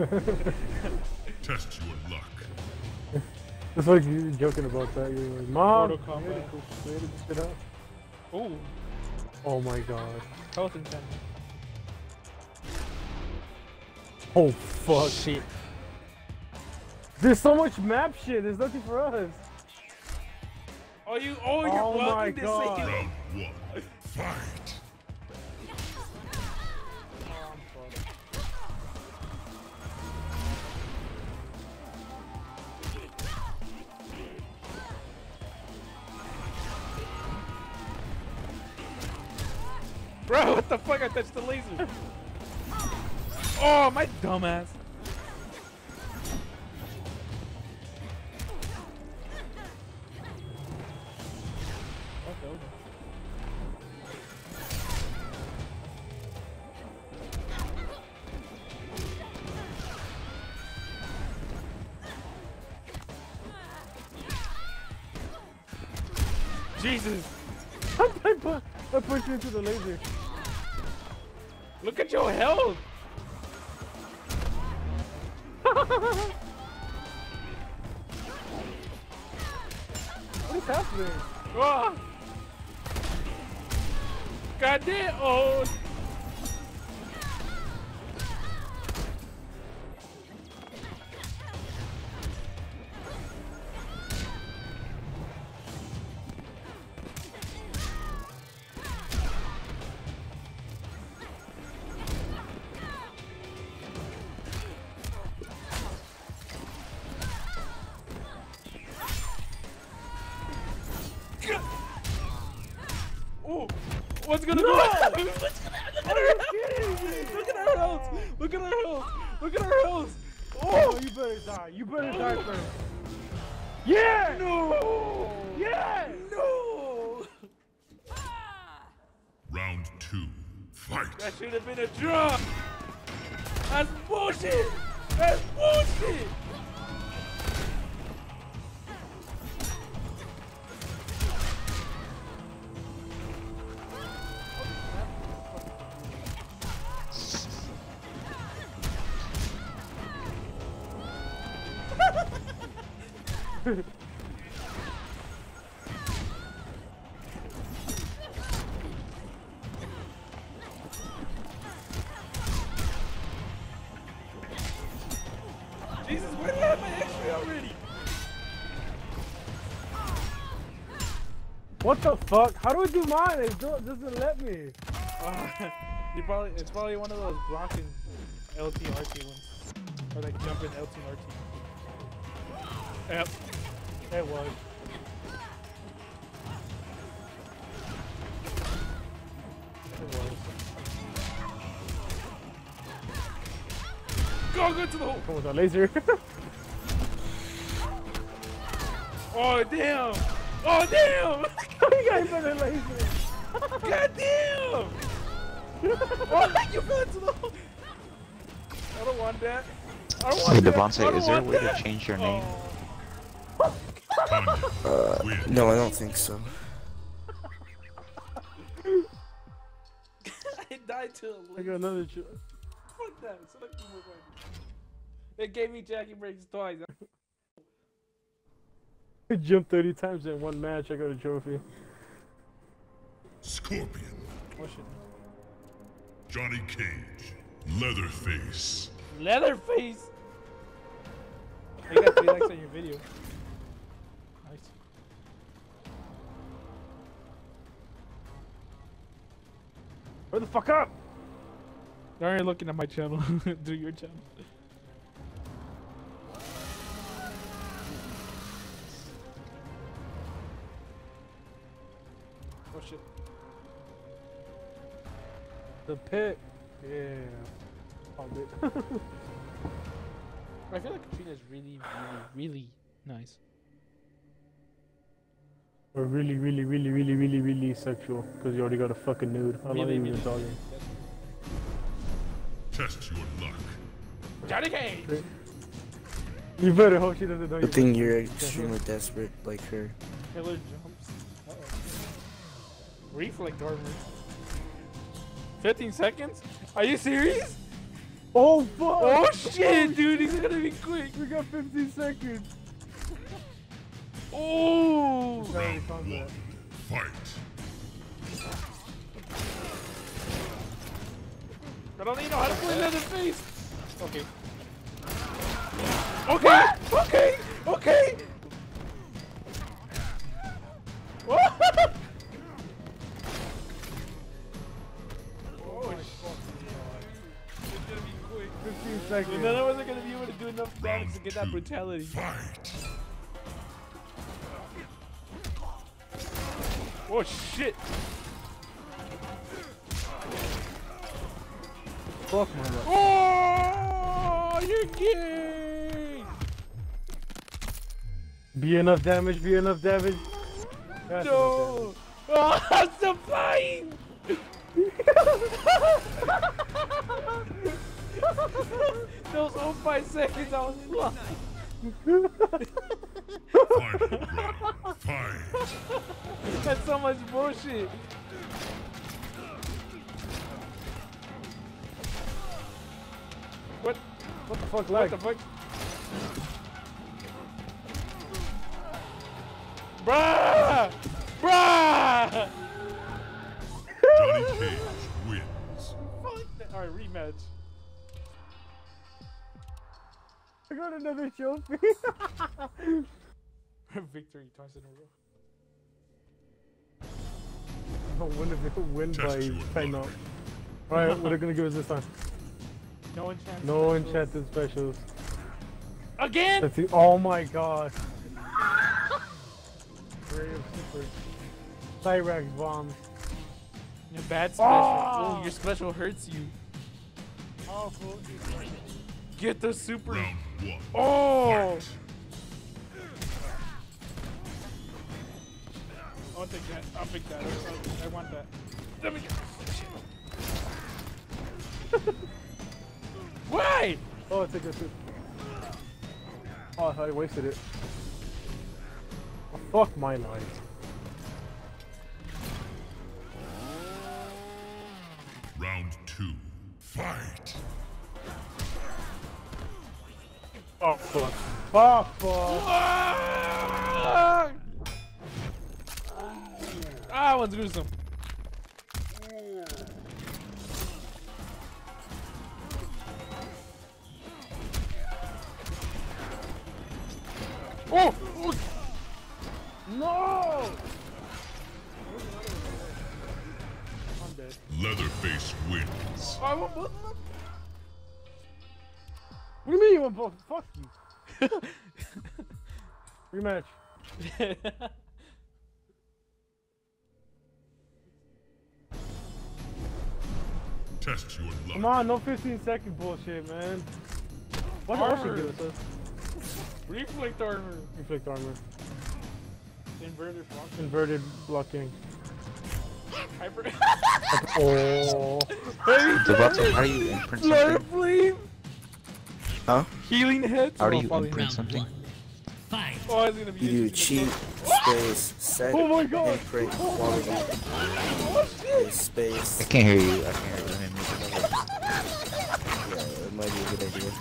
Test your luck. It's like you're joking about that. You're like, Mom! Mortal Kombat. you edit cool- you edit this shit out?" Ooh, Oh my God. health and stamina. Oh fuck. Shit. There's so much map shit, there's nothing for us. Oh, you, oh, you're Oh blocking my this God. thing. Round one. Fight. Bro, what the fuck? I touched the laser. Oh, my dumbass. Jesus! I, pu- I pushed you into the laser. Look at your health! What is happening? Oh. God damn! Oh! Oh, what's gonna No! go? What's gonna happen? Look at her health! Look at her health! Look at her health! Look at her health! Oh, Oh! you better die. You better die first. Yeah! No! Yeah! No! Round two. Fight. That should have been a draw! That's bullshit! That's bullshit! Jesus, where did I have my X-ray already? What the fuck? How do I do mine? It do- doesn't let me. Uh, you probably it's probably one of those blocking L T R T ones, or like jumping L T R T. Yep, It was. It was. go go to the hole. Come with a laser. Oh damn! Oh damn! You guys better laser. God damn! Oh, you fell into the hole. I don't want that. I don't want Hey, that. I Devontae, don't is there a want way to that. change your name? Oh. Tanya Uh, wins. no, I don't think so. I died to a I link. got another. Ch- Fuck that. Select the move right. They gave me Jackie Breaks twice. I jumped thirty times in one match. I got a trophy. Scorpion. Oh shit. Johnny Cage. Leatherface. Leatherface. You got three likes on your video. Nice. Where the fuck up? Now you're looking at my channel. Do your channel. Oh shit. The pit. Yeah. Found it. I feel like Katrina's really, really, really nice. Or really, really, really, really, really, really sexual. Because you already got a fucking nude. How long Really, are you really. even talking? Test your luck. Johnny Cage! You better hope she doesn't know Good you. thing you're extremely desperate like her. Killer jumps. Uh oh. Reflect armor. fifteen seconds? Are you serious? Oh fuck! Oh shit, dude, he's gonna be quick. We got fifteen seconds. Oh! Already found that. Fight. I don't even know how to play Leatherface. Okay. Okay. Okay. Okay. What? Oh shit. It's gonna be quick. fifteen seconds. And then I wasn't gonna be able to do enough damage to get that brutality. Fight. Oh shit. Fuck my luck. Oh, you're gay. Be enough damage, be enough damage. That's enough No. Oh, I'm still flying. Those oh five seconds I was flying. Final round. Fight. That's so much bullshit. What? What the fuck, What like? the fuck? Bruh! Bruh! Johnny Cage wins. Fuck that. Alright, rematch. I got another trophy. Victory twice in a row. I'll win if it win Test by your ten luck. up. Alright, what are they gonna give us this time? No enchanted. No specials. enchanted specials. Again? Let's see. Oh my god. Ray of Super. Cyrax bomb. Your bad special. Oh! Oh, your special hurts you. Powerful. Get the super. Round one. Oh! Fight. I'll take that. I'll pick that. I want that. Let me get Why? Oh, it's a good suit. Oh, I wasted it. Oh, fuck my life. Round two. Fight. Oh, fuck. Oh, fuck. Ah, that one's gruesome. Oh! Oh! No! I'm dead. Leatherface wins. I want both of them. What do you mean you want both? Fuck you. Rematch. Test your luck. Come on, no fifteen second bullshit, man. What else should Armor. give us? Reflect armor. Reflect armor. Inverted block. Inverted blocking. Hyper. Oh. Devonta, how do you imprint Flare something? flame. Huh? Healing head. How do Oh, you falling imprint head. something? Oh, it's gonna be You do interesting. cheat, space, set, Oh my God. and print quality. Oh shit. Space. I can't hear you. I can't hear you. Let me mute it. Yeah, it might be a good idea.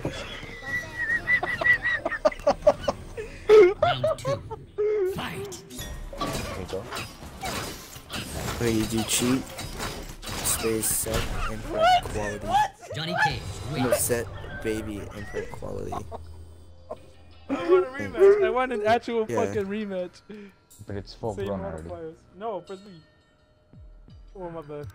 Round two. Fight. Okay, go. Okay, you do cheat, space, set, imprint, quality. Johnny Cage No, wins. set, baby, imprint, quality. I want a rematch. I want an actual Yeah. fucking rematch. But it's full Same grown already. modifiers. No, press B. Oh my bad.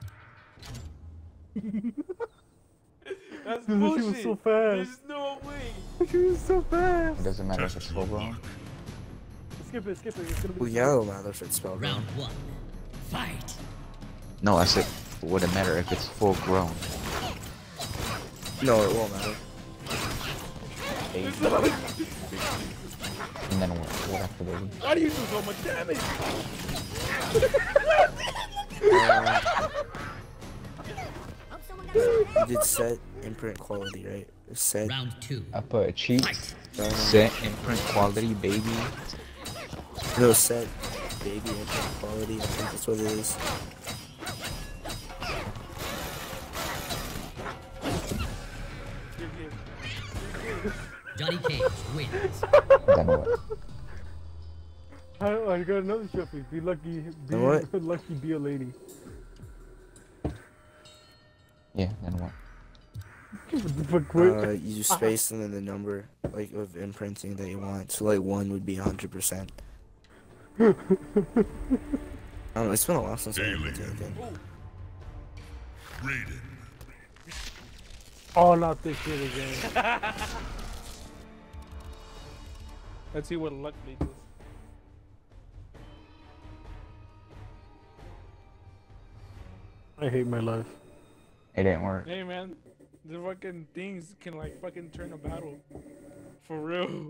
That's Dude, bullshit. she was so fast. There's no way. She was so fast. It doesn't matter if it's Test full your grown. luck. Skip it, skip it. It's gonna be. Well, yeah, it'll matter if it's spelled Round wrong. one. Fight. No, I said it wouldn't matter if it's full grown. No, it won't matter. Baby. And then what? What after baby? Why do you do so much damage? Uh, you did set, imprint, quality, right? Set, Round two. I put cheat, um, set, imprint, quality, baby. no, set, baby, imprint, quality. I think that's what it is. Johnny Cage wins. Then what? I, I got another trophy. Be lucky. Be Then what? lucky. Be a lady. Yeah, then what? Fuck, quit. Uh, you do space and then the number, like, of imprinting that you want. So, like, one would be one hundred percent. I don't know, it's been a while since I imprinted anything. Raiden. Oh, not this shit again. Let's see what luck leads us. I hate my life. It didn't work. Hey man, the fucking things can like fucking turn a battle. For real.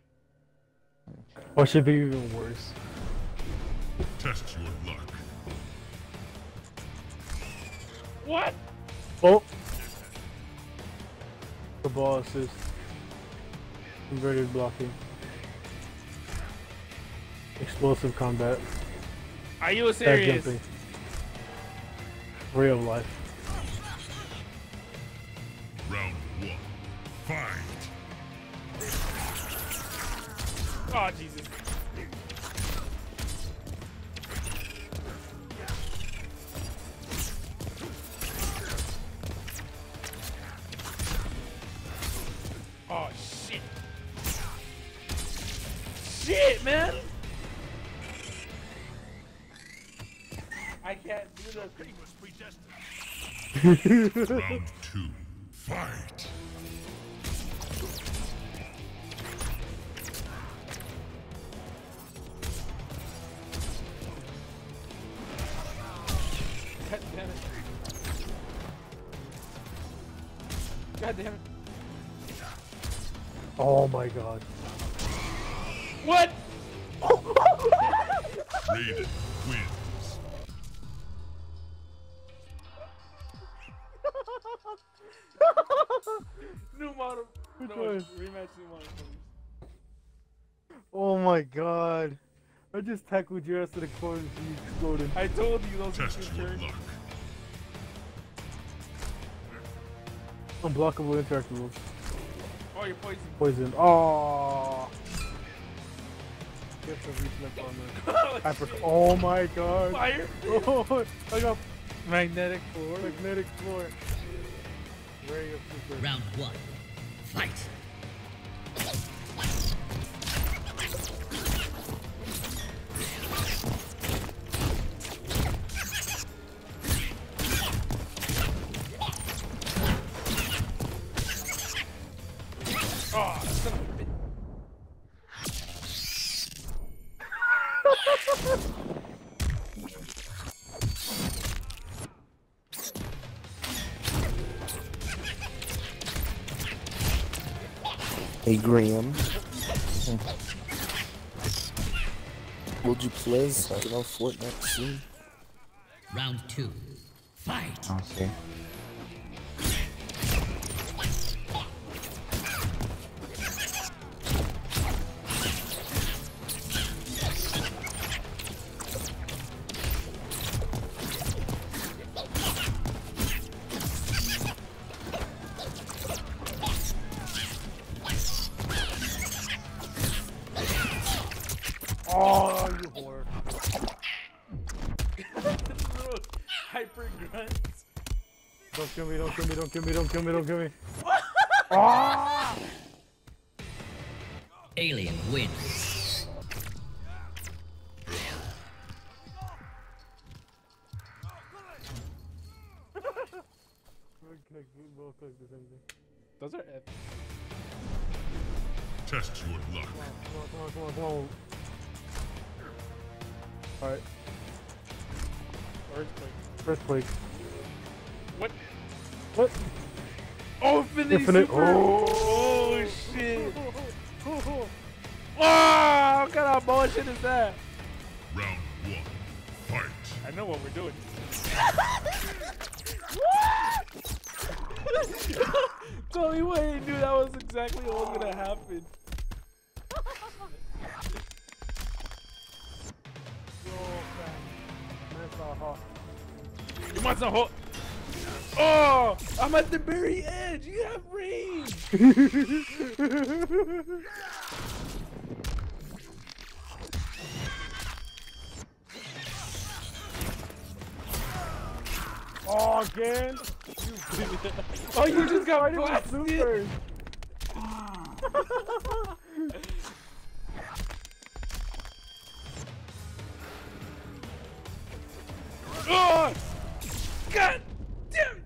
Or should be even worse. Test your luck. What? Oh! The ball assist. Inverted blocking. Explosive combat. Are you Back serious? jumping. Real life. Round one. Fight. Oh Jesus. Oh shit. Shit, man. I can't do the thing was predestined. Round two. Fight. God damn it. God damn it. Oh my god. What? Raiden wins. New model. Which No, one? rematch new model. Oh my god. I just tackled your ass to the corner and you exploded. I told you those Test two your turns. luck. Unblockable, interactable. Oh, you're poisoned. Poison. Oh. Get the reflect armor. Hyper. Oh my god. Fire. Oh, I got Magnetic floor. magnetic floor. Very good super. Round one. Fight. Oh, son of a bitch. Hey, Graham. Would you please get on Fortnite soon? Round two. Fight. I'll see. Oh, you whore. Don't kill me, don't kill me, don't kill me, don't kill me, don't kill me. Oh! Alien wins. We'll click the same thing. Those are epic. Test your luck. Come on, come on, come on, come on. Alright. Earthquake. Earthquake. What? What? Oh, Infinity Infinite. Super. Oh, Oh shit. Wow, what kind of bullshit is that? Round one. Fight. I know what we're doing. Tell me what you knew that was exactly what was gonna happen. You want some hot? Oh, I'm at the very edge. You have range. oh again? Oh, you just got Right in the blasted. supers. Oh, God damn.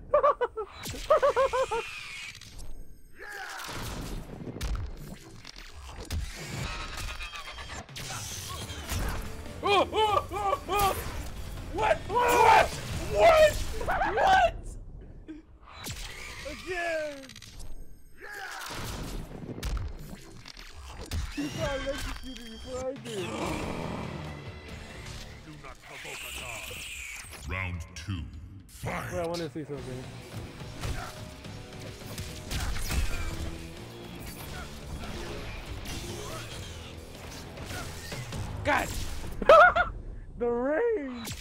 Oh, oh, oh, oh. What? What? What? What? Again! You got electrocuted before I did. Do not provoke a dog. Round two. Fight. Wait, I want to see something. God. The range!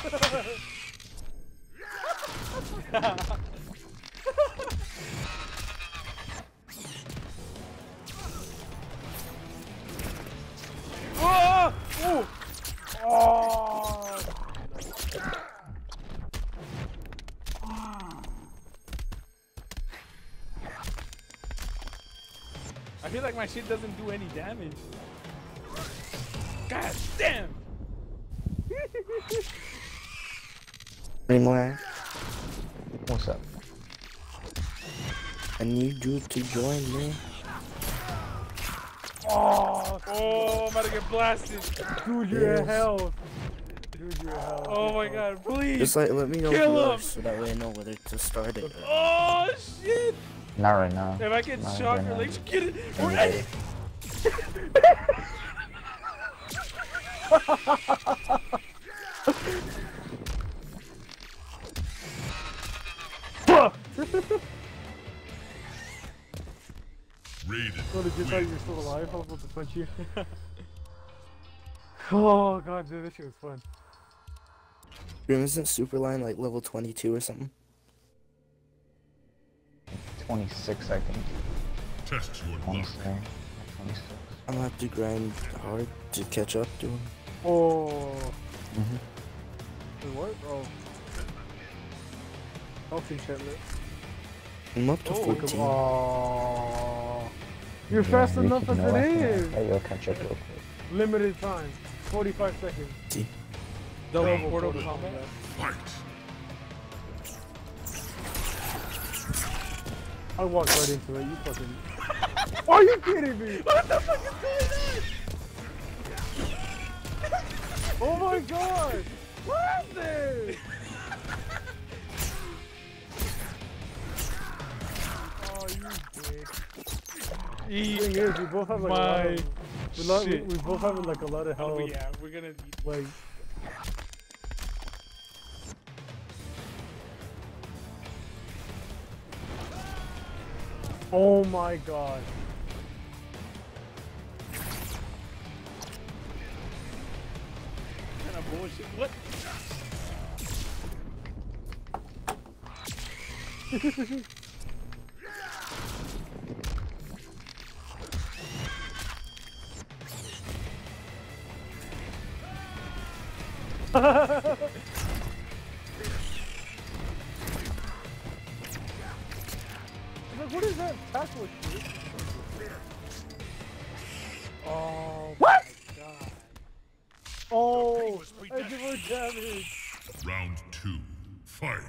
Oh! Oh! Oh! I feel like my shit doesn't do any damage. God damn! Any more? What's up? I need you to join me. Oh! Oh, I'm about to get blasted. Dude, you're Yes. in hell. Dude, you're in hell. Oh my God, please. Just like let me know Kill him. yours so that way I know whether to start it. Oh shit! Not right now. If I get Not shocked right or now. electrocuted, Any we're day. Raiden. So did you thought you were still alive? I was about to punch you. Oh god, dude, this shit was fun. Grim, isn't Superline like level twenty-two or something? twenty-six, I think. Test your I wanna luck. say. twenty-six. I'm gonna have to grind hard to catch up to him. Oh. Mm-hmm. Wait, what? Oh. Health enchantment. I'm up to Oh, fourteen. oh. You're Yeah, fast you enough can as know it I can- is. Hey, you'll catch up real quick. Limited time. forty-five seconds. See? double Double portal portal combat. Fight. I walked right into it. You fucking. Are you kidding me? What the fuck is going on? Oh my god! What is this? Oh, you dick. The thing is, we both have like a lot My of, we, lo- we, shit. we both have like a lot of health. Oh yeah, we're gonna be Like, oh my god. kind of bullshit. What? fuck? What is that tackle shit? Oh What? my god. Oh, I did more damage. Round two, fight.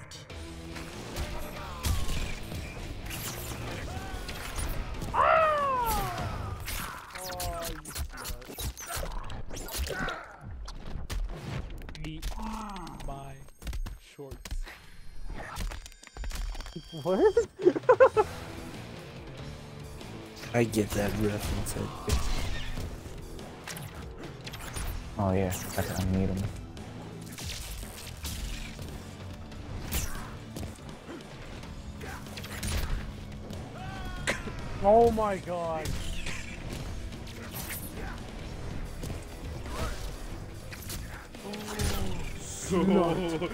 Ah! Oh, you suck. Eat my shorts. What? I get that reference. I think. Oh yeah, that's I need him. Oh my god. So No.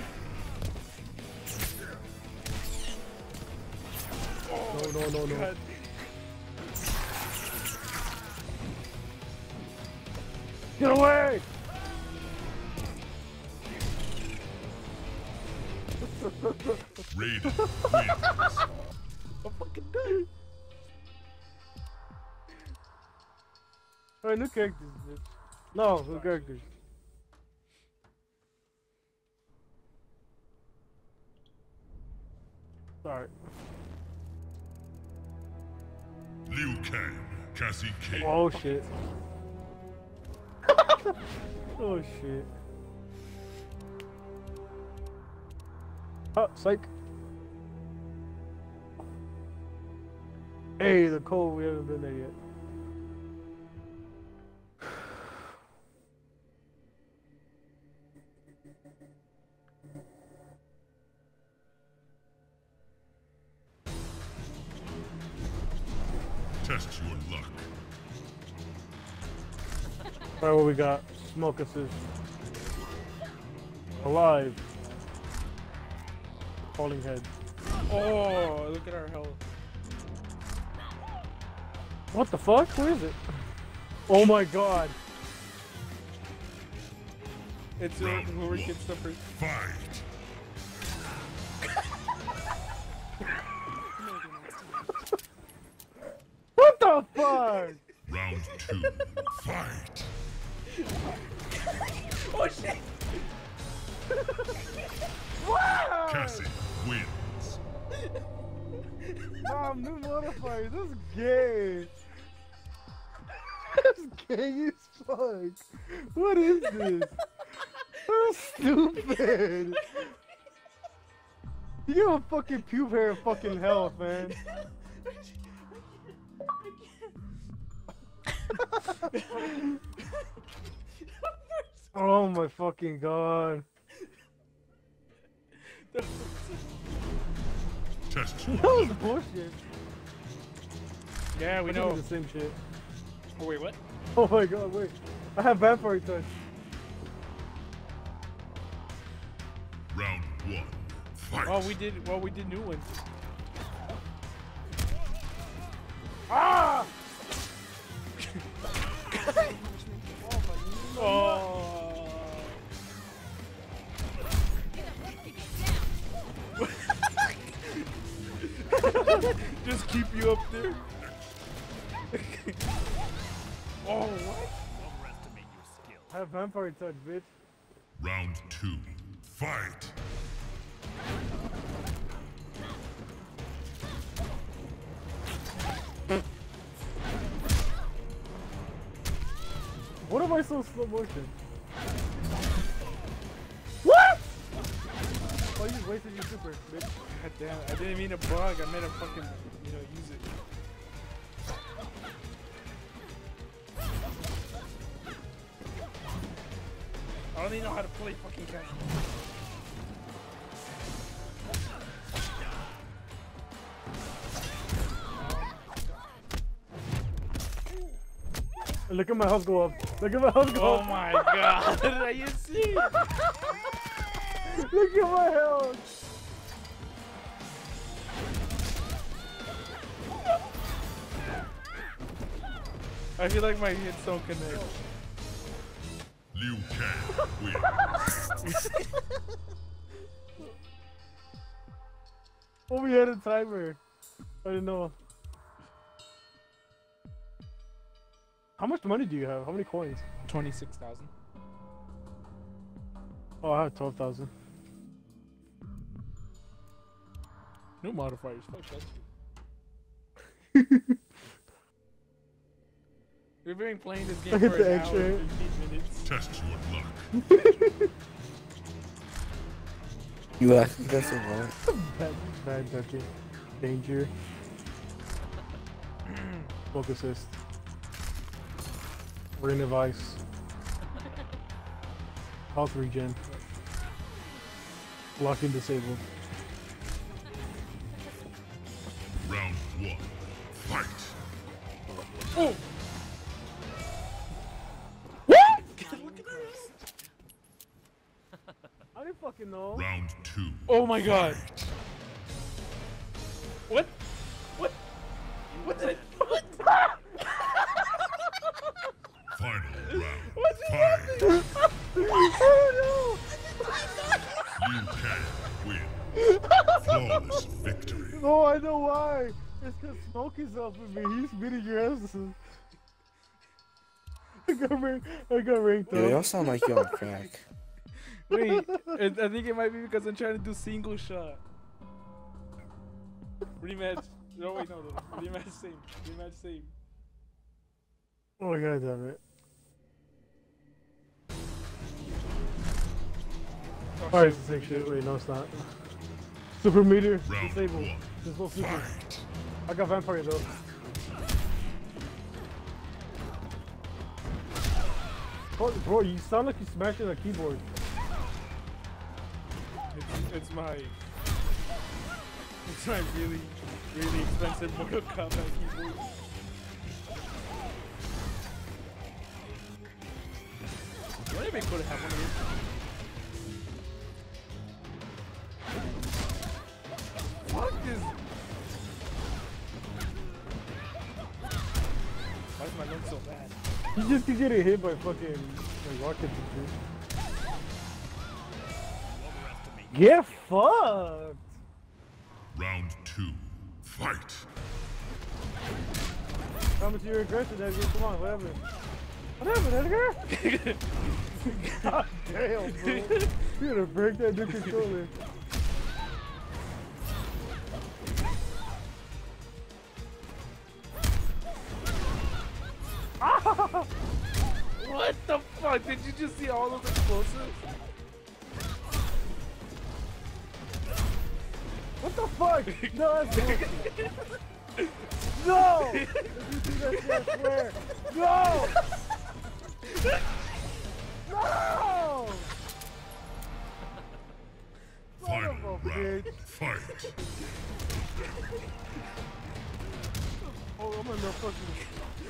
No, no, no, no. God. Get away! Raiden wins. I'm fucking done. Alright, new characters, bitch. No, new characters. Sorry. Liu Kang, Cassie Cage. Oh shit. Oh shit. Oh, psych. Hey, the cold, we haven't been there yet. Test your luck. Alright, what we got? Smoke assist. Alive. Falling head. Oh, look at our health. What the fuck? Where is it? Oh my god. It's uh, whoever gets the first. Fight. What the fuck? Round two, fight. Oh shit! Wow! Cassie wins. Mom, new modifiers. This is gay. That's gay as fuck. What is this? That's stupid. You give a fucking pube hair and fucking health, man. Oh my fucking god. Test That your was luck. bullshit. Yeah, we I think know. it's the same shit. Oh wait, what? Oh my god, wait. I have vampire touch. Round one, fight. Oh, we did. Well, we did new ones. Ah! Oh. Just keep you up there. Oh, what? I have vampire touch, bitch. Round two, fight. What am I so slow motion? What? Oh, you wasted your super, bitch. God damn it. I didn't mean a bug. I meant a fucking, you know, use it. I don't even know how to play fucking cat. Look at my health go up. Look at my health go Oh up. my god. Are you see? Look at my health. I feel like my hits don't connect. Liu Kang wins. Oh, we had a timer. I didn't know. How much money do you have? How many coins? Twenty-six thousand. Oh, I have twelve thousand. New modifiers. Fuck that shit. We've been playing this game Look for at the an hour X-ray. and fifteen minutes. Test your luck. You asking us a what? Bad, bad ducking. Danger. Smoke assist. Ring of ice. Health regen. Blocking disabled. Round one. Fight. Oh! I didn't fucking know. Round two. Oh my god. What? What? What did I... What? Final round. What just Fight. Oh You can win. Flawless victory. no! No, I know why. It's because Smoke is up with me. He's beating your asses. I got ranked. I got ranked Yo, y'all up. sound like you're on crack. Wait, it, I think it might be because I'm trying to do single shot. Rematch. No, wait, no, no. Rematch same. Rematch same. Oh my god, damn it. Oh, Alright, it's the same shit. Wait, no, it's not. Super meter, Round disabled. one. There's no super. Fight. I got vampire though. Bro, bro, you sound like you smashing a keyboard. It's, it's my... It's my really, really expensive Mortal Kombat keyboard. Wouldn't it be cool to have one of these? Fuck this! Why is my gun so bad? You just keep getting hit by fucking like rockets and shit. Get fucked! Round two. Fight. How much your aggression, Edgar? Come on, what happened? What happened, Edgar? God damn, bro. You gotta break that new controller. What the fuck? Did you just see all those explosives? What the fuck? No, that's bullshit. No! If you do that shit, I swear. No! No! Final Son of a round. bitch. Fight. Oh, I'm gonna fucking...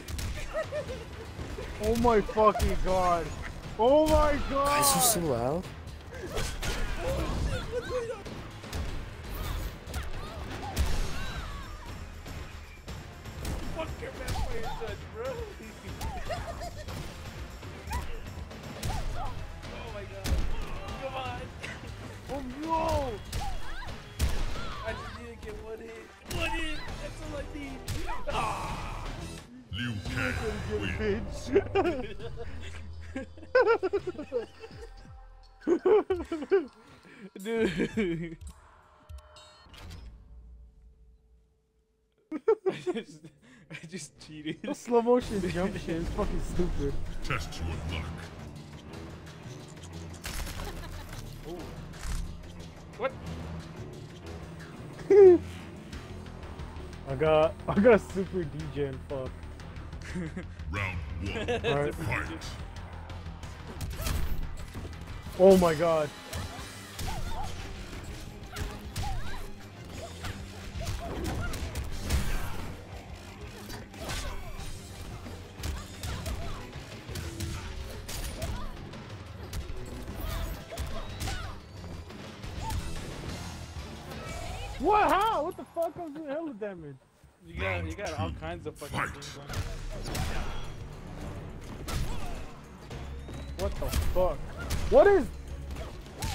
Oh my fucking god. Oh my god! Guys, you so loud? Fuck your vampire touch, bro. Oh my god. Come on. Oh no! I just need to get one hit. One hit. That's all I need. Ah. Liu Kang win. Bitch. Dude. I just, I just cheated. The slow motion jump shit is fucking stupid. Test your luck. Ooh. What? I got I got super D-Gen, fuck. Round one. Alright. Fight. Oh my god. What? How? What the fuck? I'm doing hella damage. You got, you got all kinds of fucking things on you. What the fuck? What is?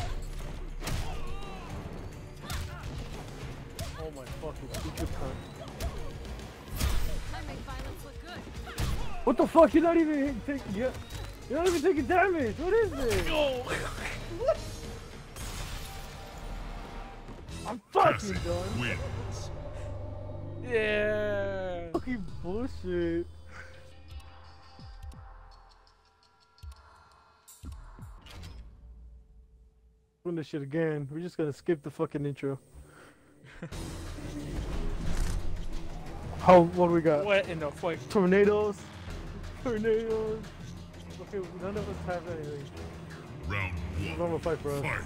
Oh my fucking stupid cunt. make violence look good. What the fuck? You're not even taking. Yeah, you're not even taking damage. What is this? Yo! I'm fucking Cassie done. wins. Yeah. Fucking bullshit. Doing this shit again. We're just gonna skip the fucking intro. How? What do we got? What in the fuck? Tornadoes. Tornadoes. Okay, none of us have anything. Round one. Normal fight for us. Fight.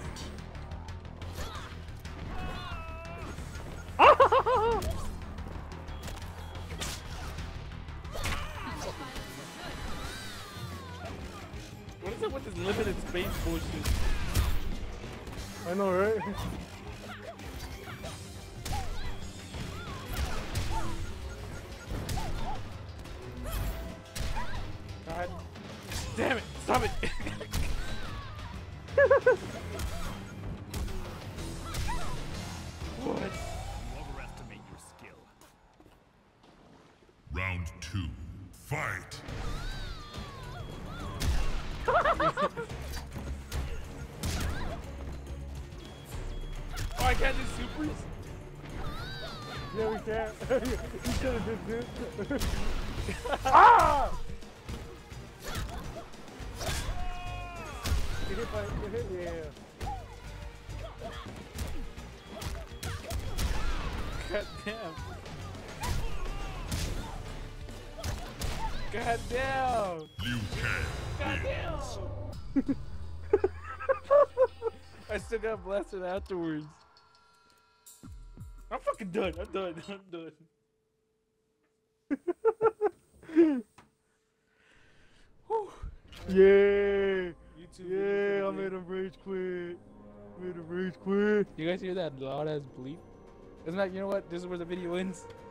What is it with this limited space bullshit? I know, right? God damn it! Stop it! What? You overestimate your skill. Round two. Fight. Oh, I can't do supers? Yeah, we can. You should have just did. Ah! You hit by, you hit, yeah. God damn. God damn. Liu Kang God wins. damn. I still got blasted afterwards. I'm fucking done. I'm done. I'm done. Whew. Yeah. YouTube Yeah, I made him rage quit. Made him rage quit. You guys hear that loud ass bleep? Isn't that, you know what? This is where the video ends.